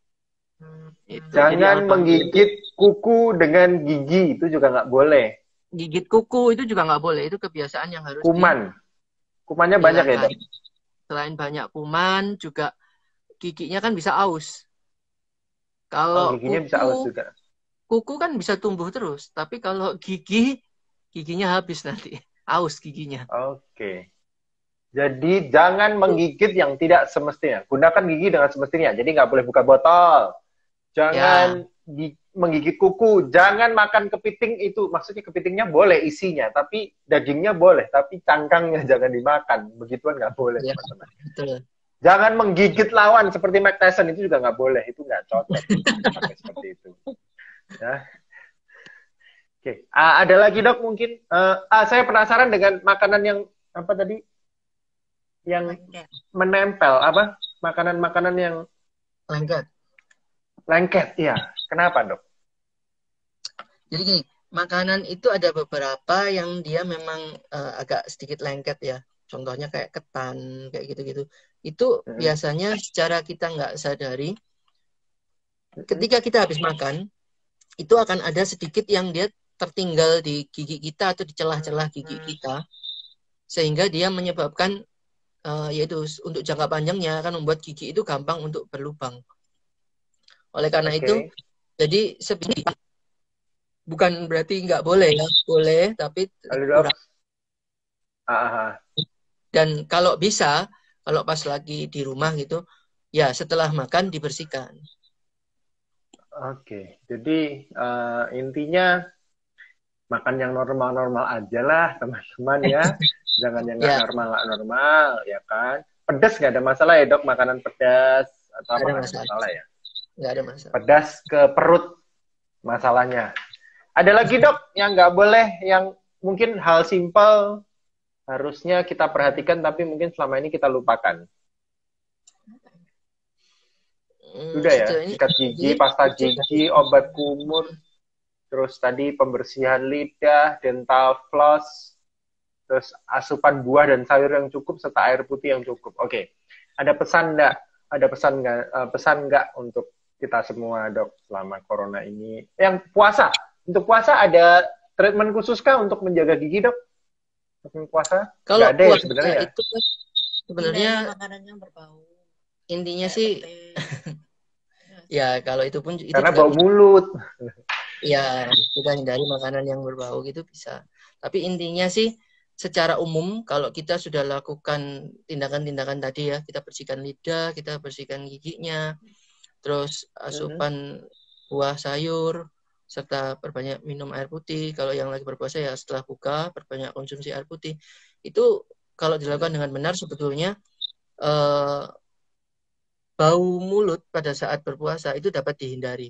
Itu. Jangan menggigit kuku dengan gigi, itu juga nggak boleh. Gigit kuku itu juga nggak boleh, itu kebiasaan yang harus kuman. Di... Kumannya banyak ya, dok? Selain banyak kuman, juga giginya kan bisa aus. Kalau oh, giginya kuku, bisa aus juga. Kuku kan bisa tumbuh terus, tapi kalau gigi, giginya habis nanti, aus giginya. Oke. Okay. Jadi jangan menggigit yang tidak semestinya. Gunakan gigi dengan semestinya. Jadi nggak boleh buka botol. Jangan ya. menggigit kuku, jangan makan kepiting itu, maksudnya kepitingnya boleh isinya, tapi dagingnya boleh, tapi cangkangnya jangan dimakan, begituan nggak boleh. Ya, betul. Jangan menggigit lawan seperti Mike Tyson, itu juga nggak boleh, itu nggak cocok seperti itu. Ya. Oke, uh, ada lagi, dok, mungkin? Uh, ah, saya penasaran dengan makanan yang apa tadi? Yang menempel, apa? Makanan-makanan yang lengket. Lengket, ya. Kenapa, dok? Jadi gini, makanan itu ada beberapa yang dia memang uh, agak sedikit lengket ya. Contohnya kayak ketan, kayak gitu-gitu. Itu hmm. biasanya secara kita nggak sadari, ketika kita habis makan, itu akan ada sedikit yang dia tertinggal di gigi kita atau di celah-celah gigi kita. Sehingga dia menyebabkan, uh, yaitu untuk jangka panjangnya akan membuat gigi itu gampang untuk berlubang. Oleh karena okay. itu, Jadi sebenarnya bukan berarti nggak boleh ya, boleh tapi Halo dok. kurang. Ah, ah, ah. Dan kalau bisa, kalau pas lagi di rumah gitu, ya setelah makan dibersihkan. Oke, jadi eh, intinya makan yang normal-normal aja lah teman-teman ya. Jangan yang nggak Ya, normal nggak normal ya kan. Pedas nggak ada masalah ya dok, makanan pedas atau nggak apa ada nggak ada masalah. masalah ya. Nggak ada masalah. Pedas ke perut masalahnya. Ada lagi dok yang nggak boleh, yang mungkin hal simpel harusnya kita perhatikan tapi mungkin selama ini kita lupakan. Hmm, Sudah ya, sejauh ini sikat gigi, ini pasta itu gigi, obat kumur, terus tadi pembersihan lidah, dental floss, terus asupan buah dan sayur yang cukup serta air putih yang cukup. Oke, ada pesan nggak? Ada pesan nggak? Uh, pesan nggak untuk kita semua dok selama corona ini? Yang puasa, untuk puasa ada treatment khusus kah untuk menjaga gigi dok? Untuk puasa? kalau Nggak ada ya puasa sebenarnya ya? itu kan sebenarnya Hindari makanan yang berbau intinya kayak sih petai. ya kalau itu pun itu Karena juga bau bisa. mulut. Ya, kita hindari makanan yang berbau gitu bisa. Tapi intinya sih secara umum kalau kita sudah lakukan tindakan-tindakan tadi ya, kita bersihkan lidah, kita bersihkan giginya, terus asupan buah sayur, serta perbanyak minum air putih. Kalau yang lagi berpuasa ya setelah buka, perbanyak konsumsi air putih. Itu kalau dilakukan dengan benar sebetulnya eh, bau mulut pada saat berpuasa itu dapat dihindari.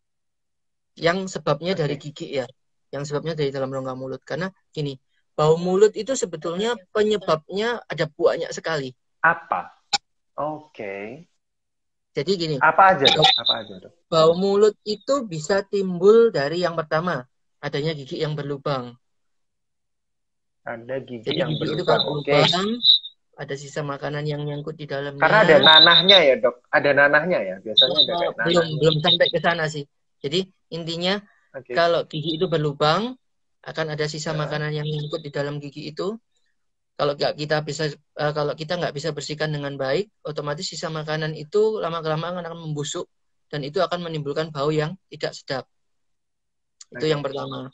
Yang sebabnya dari Oke. gigi ya, yang sebabnya dari dalam rongga mulut. Karena gini, bau mulut itu sebetulnya penyebabnya ada banyak sekali. Apa? Oke. Jadi gini, Apa aja dok? Apa aja dok? bau mulut itu bisa timbul dari yang pertama, adanya gigi yang berlubang. Ada gigi Jadi yang gigi itu kan berlubang. Oke. berlubang, ada sisa makanan yang nyangkut di dalamnya. Karena ada nanahnya ya dok. Ada nanahnya ya. Biasanya ada kayak belum nanahnya. belum sampai ke sana sih. Jadi intinya Oke. kalau gigi itu berlubang, akan ada sisa Ya. makanan yang nyangkut di dalam gigi itu. Kalau nggak kita bisa, uh, kalau kita nggak bisa bersihkan dengan baik, otomatis sisa makanan itu lama-kelamaan akan membusuk dan itu akan menimbulkan bau yang tidak sedap. Itu Oke. yang pertama.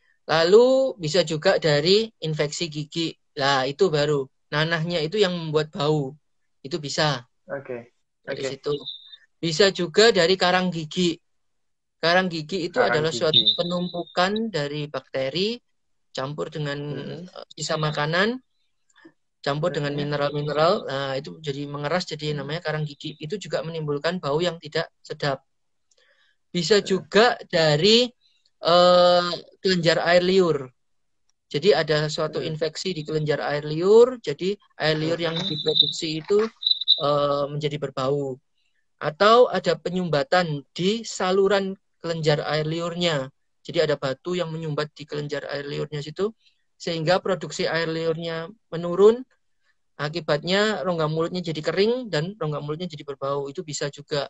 Lalu bisa juga dari infeksi gigi. Lah itu baru nanahnya itu yang membuat bau. Itu bisa Oke. dari Oke. situ. Bisa juga dari karang gigi. Karang gigi itu Karang adalah gigi. suatu penumpukan dari bakteri campur dengan Hmm. uh, sisa makanan, campur dengan Hmm. mineral-mineral. Nah, itu jadi mengeras jadi namanya karang gigi. Itu juga menimbulkan bau yang tidak sedap. Bisa juga dari uh, kelenjar air liur. Jadi ada suatu Hmm. infeksi di kelenjar air liur, jadi air liur yang diproduksi itu uh, menjadi berbau. Atau ada penyumbatan di saluran kelenjar air liurnya. Jadi ada batu yang menyumbat di kelenjar air liurnya situ, sehingga produksi air liurnya menurun, akibatnya rongga mulutnya jadi kering dan rongga mulutnya jadi berbau. Itu bisa juga.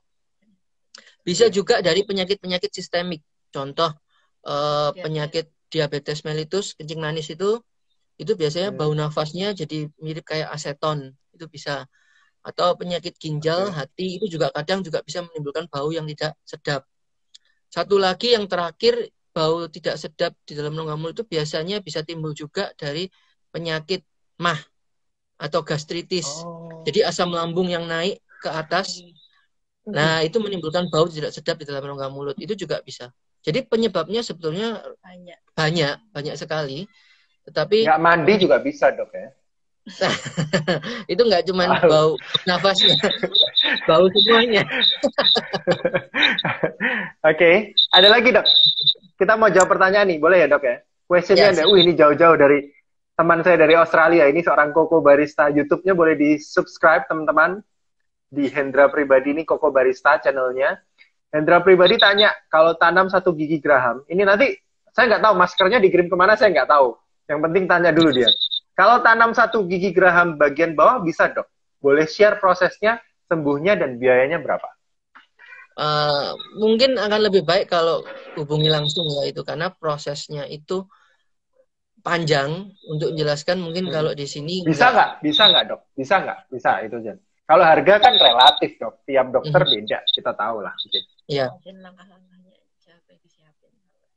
Bisa juga dari penyakit-penyakit sistemik. Contoh eh, penyakit diabetes mellitus, kencing manis itu, itu biasanya Hmm. bau nafasnya jadi mirip kayak aseton. Itu bisa. Atau penyakit ginjal, Oke. hati, itu juga kadang juga bisa menimbulkan bau yang tidak sedap. Satu lagi yang terakhir, bau tidak sedap di dalam rongga mulut itu biasanya bisa timbul juga dari penyakit mah atau gastritis. Oh. Jadi asam lambung yang naik ke atas, nah itu menimbulkan bau tidak sedap di dalam rongga mulut. Itu juga bisa. Jadi penyebabnya sebetulnya banyak banyak, banyak sekali. Tetapi Nggak mandi juga bisa dok ya. itu nggak cuma Wow. bau nafasnya, bau semuanya. Oke, ada lagi dok. Kita mau jawab pertanyaan nih, boleh ya dok ya? Questionnya Ya, ada. siap. Uh, ini jauh-jauh dari teman saya dari Australia. Ini seorang Koko Barista. YouTube-nya boleh di subscribe teman-teman. Di Hendra Pribadi ini Koko Barista channelnya. Hendra Pribadi tanya, kalau tanam satu gigi geraham, ini nanti saya nggak tahu maskernya dikirim kemana, saya nggak tahu. Yang penting tanya dulu dia. Kalau tanam satu gigi geraham bagian bawah bisa dok? Boleh share prosesnya, sembuhnya dan biayanya berapa? Uh, mungkin akan lebih baik kalau hubungi langsung ya itu, karena prosesnya itu panjang untuk menjelaskan. Mungkin Hmm. kalau di sini Bisa enggak. nggak? Bisa nggak dok? Bisa nggak? Bisa itu aja. Kalau harga kan relatif dok, tiap dokter Mhm. beda, kita tahu lah. Oke. Ya, mungkin langkah-langkahnya.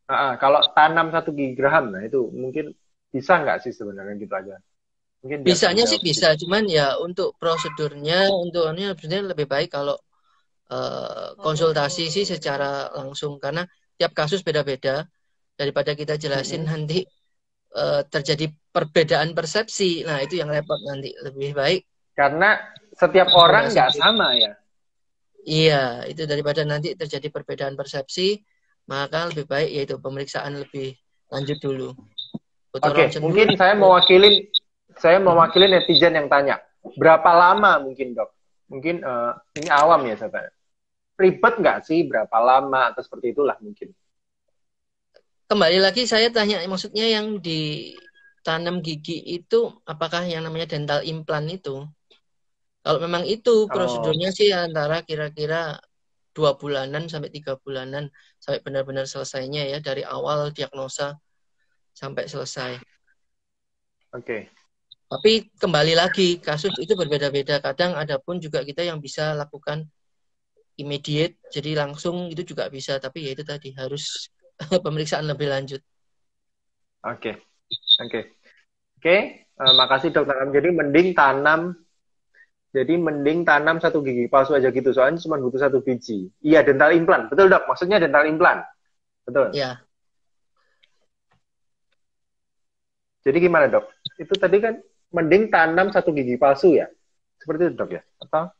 Ah, ah, kalau tanam satu gigi geraham, nah itu mungkin bisa nggak sih sebenarnya gitu aja? Mungkin dia bisa Bisanya sih dijawab bisa, sedikit. cuman ya untuk prosedurnya, untuk ini sebenarnya lebih baik kalau eh, konsultasi sih secara langsung karena tiap kasus beda-beda daripada kita jelasin Mm-mm. nanti eh, terjadi perbedaan persepsi. Nah, itu yang repot nanti. Lebih baik Karena setiap orang konsultasi nggak dulu. sama ya. Iya, itu daripada nanti terjadi perbedaan persepsi, maka lebih baik yaitu pemeriksaan lebih lanjut dulu. Foto Oke, ronsen dulu. mungkin saya mewakilin saya mewakili netizen yang tanya, berapa lama mungkin dok? Mungkin eh, ini awam ya saya tanya. Ribet nggak sih berapa lama atau seperti itulah mungkin. Kembali lagi saya tanya, maksudnya yang ditanam gigi itu apakah yang namanya dental implant itu? Kalau memang itu Oh, prosedurnya sih antara kira-kira dua bulanan sampai tiga bulanan sampai benar-benar selesainya ya dari awal diagnosa sampai selesai. oke. Okay. Tapi kembali lagi kasus itu berbeda-beda. Kadang ada pun juga kita yang bisa lakukan immediate, jadi langsung itu juga bisa. Tapi ya itu tadi harus pemeriksaan lebih lanjut. Oke. Oke. Oke, eh, makasih dokter Am. Jadi mending tanam jadi mending tanam satu gigi palsu aja gitu. Soalnya cuma butuh satu biji. Iya, dental implant. Betul, Dok. Maksudnya dental implant. Betul. Ya, Jadi gimana, Dok? Itu tadi kan mending tanam satu gigi palsu ya? Seperti itu, Dok ya? Atau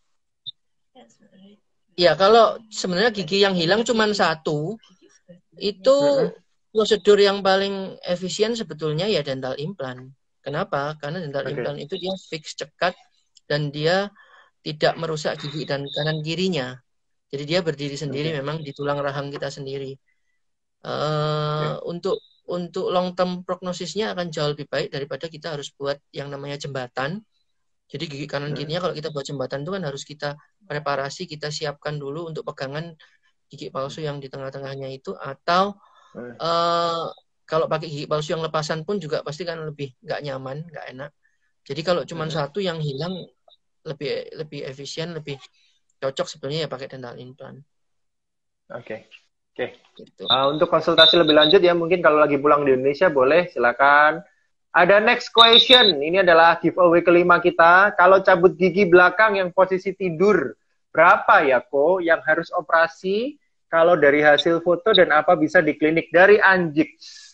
ya kalau sebenarnya gigi yang hilang cuma satu, itu Mm-mm. prosedur yang paling efisien sebetulnya ya dental implant. Kenapa? Karena dental Oke. implant itu dia fix cekat dan dia tidak merusak gigi dan kanan kirinya. Jadi dia berdiri sendiri Oke. memang di tulang rahang kita sendiri. Uh, Oke. untuk untuk long term prognosisnya akan jauh lebih baik daripada kita harus buat yang namanya jembatan. Jadi gigi kanan Mm. kirinya kalau kita buat jembatan itu kan harus kita preparasi, kita siapkan dulu untuk pegangan gigi palsu yang di tengah-tengahnya itu, atau Mm. uh, kalau pakai gigi palsu yang lepasan pun juga pasti kan lebih nggak nyaman, nggak enak. Jadi kalau cuma Mm. satu yang hilang lebih lebih efisien, lebih cocok sebenarnya ya pakai dental implant. Oke. Oke. Gitu. Uh, untuk konsultasi lebih lanjut ya, mungkin kalau lagi pulang di Indonesia boleh, silakan. Ada next question. Ini adalah giveaway kelima kita. Kalau cabut gigi belakang yang posisi tidur, berapa ya, Ko, yang harus operasi kalau dari hasil foto dan apa bisa di klinik? Dari Anjik,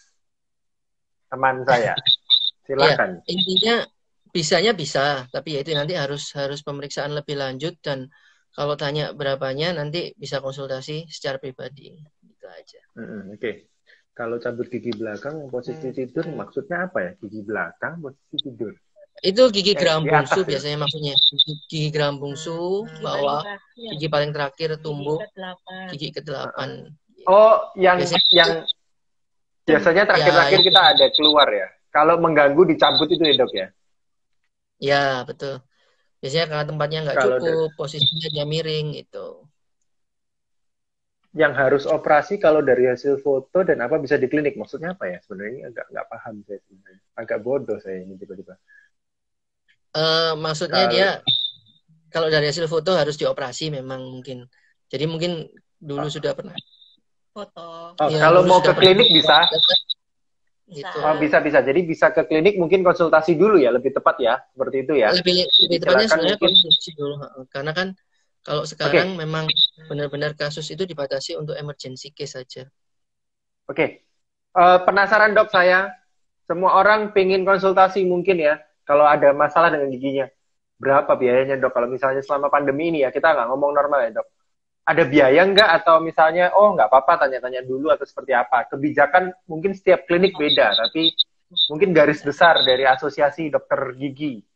teman saya. Ya, Silakan. intinya bisanya bisa, tapi ya itu nanti harus harus pemeriksaan lebih lanjut, dan kalau tanya berapanya nanti bisa konsultasi secara pribadi. Gitu aja. Mm-mm, Oke. Okay. Kalau cabut gigi belakang yang posisi tidur, maksudnya apa ya? Gigi belakang posisi tidur. Itu gigi Eh, geraham di bungsu atas ya? biasanya maksudnya. Gigi, gigi geraham bungsu, bawah, gigi paling terakhir tumbuh, gigi kedelapan. Oh, yang Biasanya yang biasanya ya, terakhir-terakhir yang, kita ada keluar ya. Kalau mengganggu dicabut itu ya, Dok ya. ya betul. Biasanya karena tempatnya nggak Kalau cukup, posisinya dia miring itu. yang harus operasi kalau dari hasil foto dan apa bisa di klinik, maksudnya apa ya? Sebenarnya ini agak nggak paham saya sebenarnya. Agak bodoh saya ini tiba-tiba. Uh, maksudnya Kalau dia kalau dari hasil foto harus dioperasi memang mungkin. Jadi mungkin dulu oh, sudah pernah Foto. oh, ya kalau dulu mau sudah ke pernah klinik bisa? gitu. Oh, bisa bisa. Jadi bisa ke klinik mungkin konsultasi dulu ya, lebih tepat ya, seperti itu ya. Lebih Jadi lebih tepatnya silakan sebenarnya mungkin. konsultasi dulu. Karena kan kalau Oke, sekarang memang benar-benar kasus itu dibatasi untuk emergency case saja. oke. Eh, penasaran dok saya, semua orang pengen konsultasi mungkin ya, kalau ada masalah dengan giginya. Berapa biayanya dok? Kalau misalnya selama pandemi ini ya, kita nggak ngomong normal ya dok. Ada biaya nggak atau misalnya, oh nggak apa-apa tanya-tanya dulu atau seperti apa? Kebijakan mungkin setiap klinik beda, tapi mungkin garis besar dari asosiasi dokter gigi.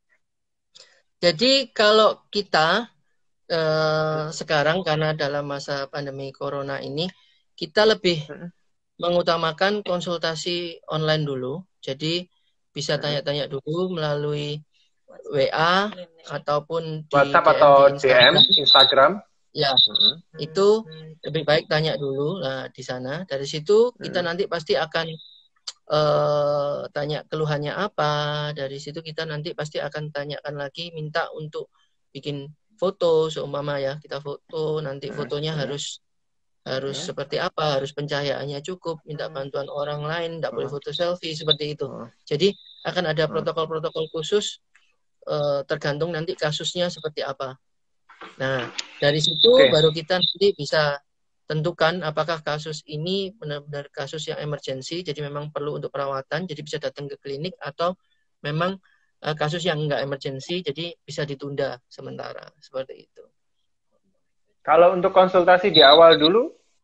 Jadi kalau kita eh, sekarang karena dalam masa pandemi corona ini, kita lebih mengutamakan konsultasi online dulu. Jadi bisa tanya-tanya dulu melalui W A ataupun di WhatsApp D M atau di D M Instagram. Instagram. Ya, Mm-hmm. itu lebih baik tanya dulu lah di sana. Dari situ kita Mm-hmm. nanti pasti akan uh, tanya keluhannya apa. Dari situ kita nanti pasti akan tanyakan lagi, minta untuk bikin foto seumpama ya, kita foto nanti fotonya Mm-hmm. harus harus Hmm. seperti apa, harus pencahayaannya cukup, minta bantuan orang lain, tidak boleh Hmm. foto selfie seperti itu. Hmm. Jadi akan ada Hmm. protokol-protokol khusus eh, tergantung nanti kasusnya seperti apa. Nah, dari situ Oke. baru kita nanti bisa tentukan apakah kasus ini benar-benar kasus yang emergensi, jadi memang perlu untuk perawatan, jadi bisa datang ke klinik, atau memang eh, kasus yang enggak emergensi, jadi bisa ditunda sementara, seperti itu. Kalau untuk konsultasi di awal dulu,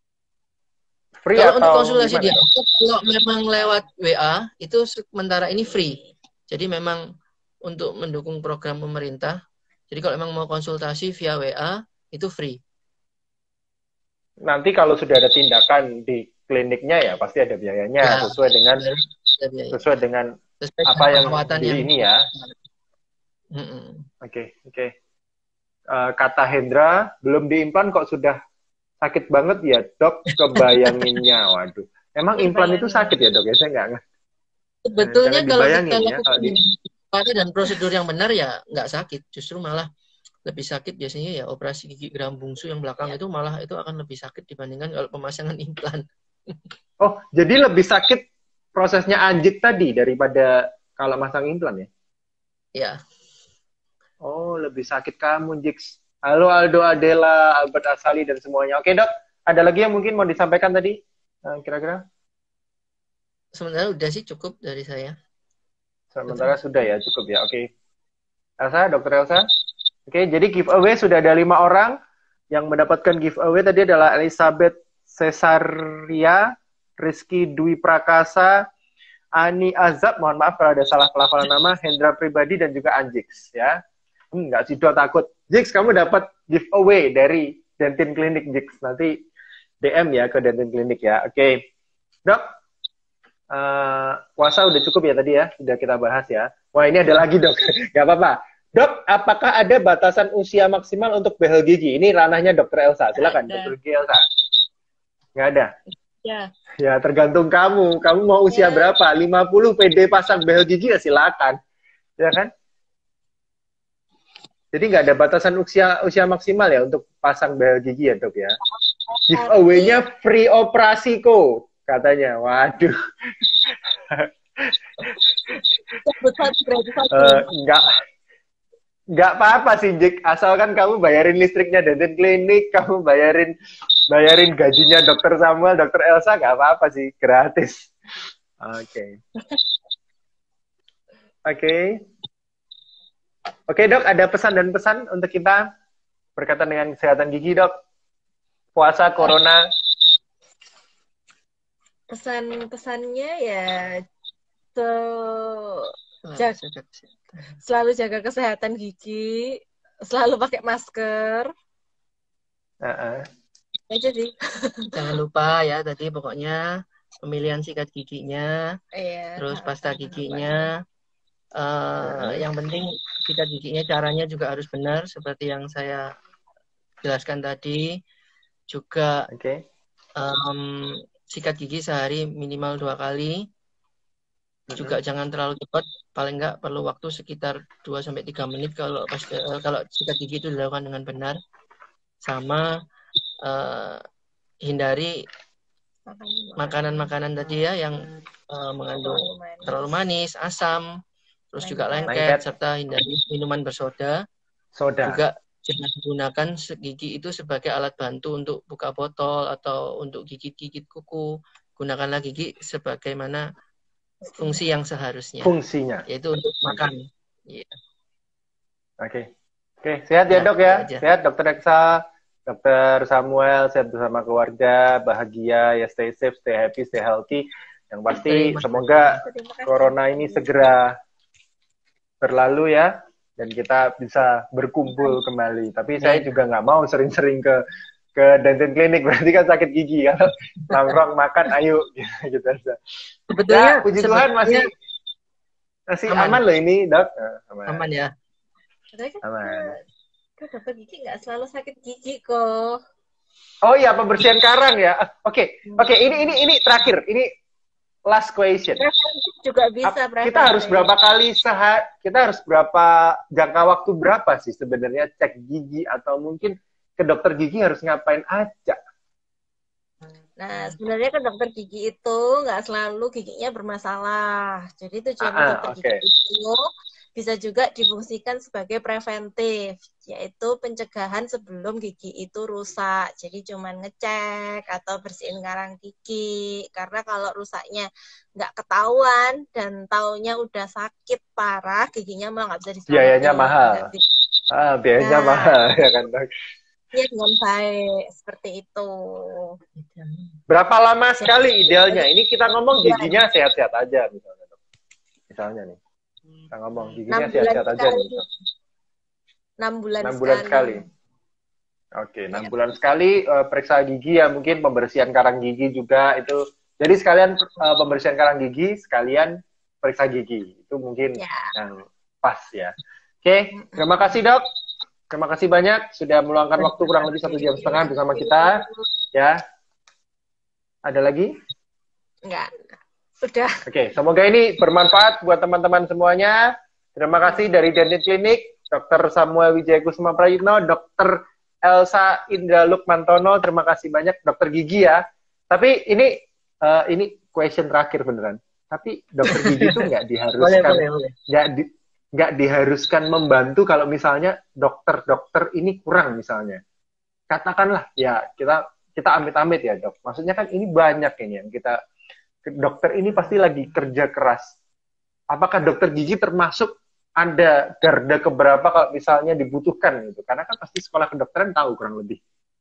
free Kalau untuk atau konsultasi di gimana? awal, kalau memang lewat W A, itu sementara ini free. Jadi memang untuk mendukung program pemerintah, jadi kalau memang mau konsultasi via W A, itu free. Nanti kalau sudah ada tindakan di kliniknya ya pasti ada biayanya Ya, sesuai dengan ada biaya. sesuai dengan Sesuai apa dengan yang perawatan di yang ini ya. Mm-mm. Oke, oke. Eh, kata Hendra, belum diimplan kok sudah sakit banget ya, Dok, kebayanginnya. Waduh. Emang implan itu sakit ya, Dok? Ya, saya nggak ngerti. Sebetulnya Jangan kalau kita dibayangin ya, lakukan kalau di- pada dan prosedur yang benar ya nggak sakit, justru malah lebih sakit biasanya ya operasi gigi geram bungsu yang belakang itu malah itu akan lebih sakit dibandingkan kalau pemasangan implan. Oh, jadi lebih sakit prosesnya anjik tadi daripada kalau masang implan ya? Ya, Oh, lebih sakit kamu, Jix. Halo Aldo, Adela, Albert Asali, dan semuanya. Oke, Dok. Ada lagi yang mungkin mau disampaikan tadi? Eh, Kira-kira? sebenarnya udah sih cukup dari saya. Sementara sudah ya, cukup ya. Oke. Elsa, Dokter Elsa? Oke, jadi giveaway sudah ada lima orang. Yang mendapatkan giveaway tadi adalah Elizabeth Cesaria, Rizky Dwi Prakasa, Ani Azab, mohon maaf kalau ada salah pelafalan nama, Hendra Pribadi, dan juga Anjix. Ya. Hmm, nggak sih, takut. Jix, kamu dapat giveaway dari Dentin Klinik, Jix. Nanti D M ya ke Dentin Klinik ya. Oke. Dok, uh, puasa udah cukup ya tadi ya? Sudah kita bahas ya. Wah, ini ada lagi, Dok. Nggak apa-apa. Dok, apakah ada batasan usia maksimal untuk behel gigi? Ini ranahnya Dokter Elsa. Silakan, Dokter Gigi Elsa. Nggak ada? Ya. Ya, tergantung kamu. Kamu mau usia Ya. berapa? lima puluh P D pasang behel gigi ya silakan. Ya kan? Jadi nggak ada batasan usia usia maksimal ya untuk pasang behel gigi ya, Dok ya? Giveaway-nya free operasi kok, katanya. Waduh. uh, nggak nggak apa-apa sih, Jik. Asalkan kamu bayarin listriknya Dentin Klinik, kamu bayarin bayarin gajinya Dokter Samuel, Dokter Elsa, nggak apa-apa sih, gratis. Oke. Okay. Oke. Okay. Oke, okay, Dok, ada pesan dan pesan untuk kita berkaitan dengan kesehatan gigi, Dok? Puasa, corona. Pesan-pesannya ya so, jaga, selalu jaga kesehatan gigi, selalu pakai masker. Uh-uh. Aja sih. Jangan lupa ya tadi pokoknya pemilihan sikat giginya, Iya. terus pasta giginya. Uh, yang penting sikat giginya caranya juga harus benar seperti yang saya jelaskan tadi. Juga okay. um, sikat gigi sehari minimal dua kali. Juga mm-hmm. jangan terlalu cepat, paling nggak perlu waktu sekitar dua sampai tiga menit kalau pas, uh, kalau sikat gigi itu dilakukan dengan benar. Sama uh, hindari makanan-makanan tadi ya yang uh, mengandung terlalu manis, asam, terus juga lengket, lengket, serta hindari minuman bersoda. Soda. Juga jangan gunakan gigi itu sebagai alat bantu untuk buka botol atau untuk gigit-gigit kuku. Gunakanlah gigi sebagaimana fungsi yang seharusnya. Fungsinya. Yaitu untuk makan. Iya. Oke. Okay. Oke, okay. Sehat ya, ya Dok ya. Aja. Sehat Dokter Eksa, Dokter Samuel, sehat bersama keluarga, bahagia ya, stay safe, stay happy, stay healthy. Yang pasti Terima semoga kasih. Corona ini segera berlalu ya. Dan kita bisa berkumpul kembali. Tapi saya juga nggak mau sering-sering ke ke Dentin Klinik, berarti kan sakit gigi ya. Nongkrong makan, ayo gitu aja. Sebetulnya, ya, puji Tuhan masih masih aman, aman loh ini, Dok. Nah, aman. aman ya. Aman. Kan dokter gigi nggak selalu sakit gigi kok. Oh iya, pembersihan karang ya. Oke, okay. oke. Okay. Ini ini ini terakhir. Ini last question. Juga bisa kita harus berapa kali sehari, kita harus berapa jangka waktu berapa sih sebenarnya cek gigi atau mungkin ke dokter gigi harus ngapain aja? Nah, sebenarnya ke dokter gigi itu nggak selalu giginya bermasalah. Jadi tujuan Ah, ah, dokter oke. gigi itu bisa juga difungsikan sebagai preventif, yaitu pencegahan sebelum gigi itu rusak. Jadi cuman ngecek atau bersihin karang gigi. Karena kalau rusaknya nggak ketahuan dan taunya udah sakit parah, giginya malah nggak bisa Biayanya diselamatin. mahal. Nggak bisa. Ah, biayanya Nah, mahal ya kan, Dok. ya dengan baik seperti itu. Berapa lama Jadi, sekali idealnya? Ini kita ngomong bulan. giginya sehat-sehat aja misalnya, Dok. Misalnya nih. Kita ngomong enam giginya bulan sehat-sehat aja sekali. nih. enam bulan enam bulan sekali. sekali. Oke, enam Ya. bulan sekali eh, periksa gigi ya, mungkin pembersihan karang gigi juga itu. Jadi sekalian eh, pembersihan karang gigi, sekalian periksa gigi. Itu mungkin Ya. yang pas ya. Oke, terima kasih Dok. Terima kasih banyak sudah meluangkan waktu kurang lebih satu jam setengah bersama kita. Ya, ada lagi? Enggak. Udah. Oke, semoga ini bermanfaat buat teman-teman semuanya. Terima kasih dari Dentist Clinic, dokter Samuel Wijaya Kusuma Prayitno, dokter Elsa Indra Lukmantono, terima kasih banyak, dokter gigi ya. Tapi ini uh, ini question terakhir beneran. Tapi dokter gigi itu nggak diharuskan, boleh, boleh. nggak di, nggak diharuskan membantu kalau misalnya dokter-dokter ini kurang misalnya. Katakanlah ya kita kita amit-amit ya dok. Maksudnya kan ini banyak ini yang kita dokter ini pasti lagi kerja keras. Apakah dokter gigi termasuk ada garda keberapa kalau misalnya dibutuhkan gitu? Karena kan pasti sekolah kedokteran tahu kurang lebih.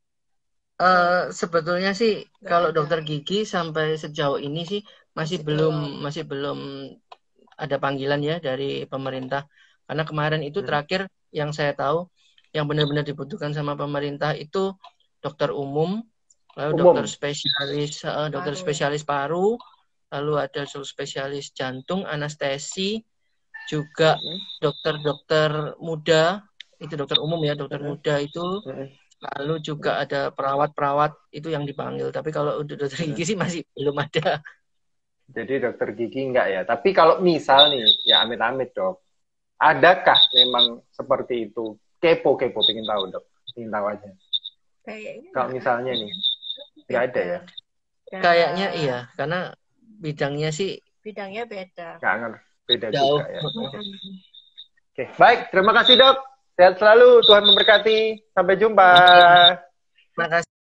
Uh, sebetulnya sih kalau dokter gigi sampai sejauh ini sih masih belum masih belum ada panggilan ya dari pemerintah. Karena kemarin itu Hmm. terakhir yang saya tahu yang benar-benar dibutuhkan sama pemerintah itu dokter umum, lalu Umum. dokter spesialis uh, dokter Paru. spesialis paru, lalu ada spesialis jantung, anestesi, juga Hmm. dokter-dokter muda, itu dokter umum ya, dokter Hmm. muda itu. Hmm. Lalu juga ada perawat-perawat itu yang dipanggil. Tapi kalau untuk dokter gigi sih masih belum ada. Jadi dokter gigi enggak ya. Tapi kalau misal nih, ya amit-amit dok. Adakah memang seperti itu? Kepo-kepo, pengen tahu dok. Pengen tahu aja. Kayaknya Kalau enggak misalnya nih, nggak ada ya? Ya. Kayaknya iya, karena bidangnya sih Bidangnya beda. Nggak ngerti. Beda jauh. juga ya. Oke, baik. Terima kasih dok. Sehat selalu. Tuhan memberkati. Sampai jumpa. Terima kasih.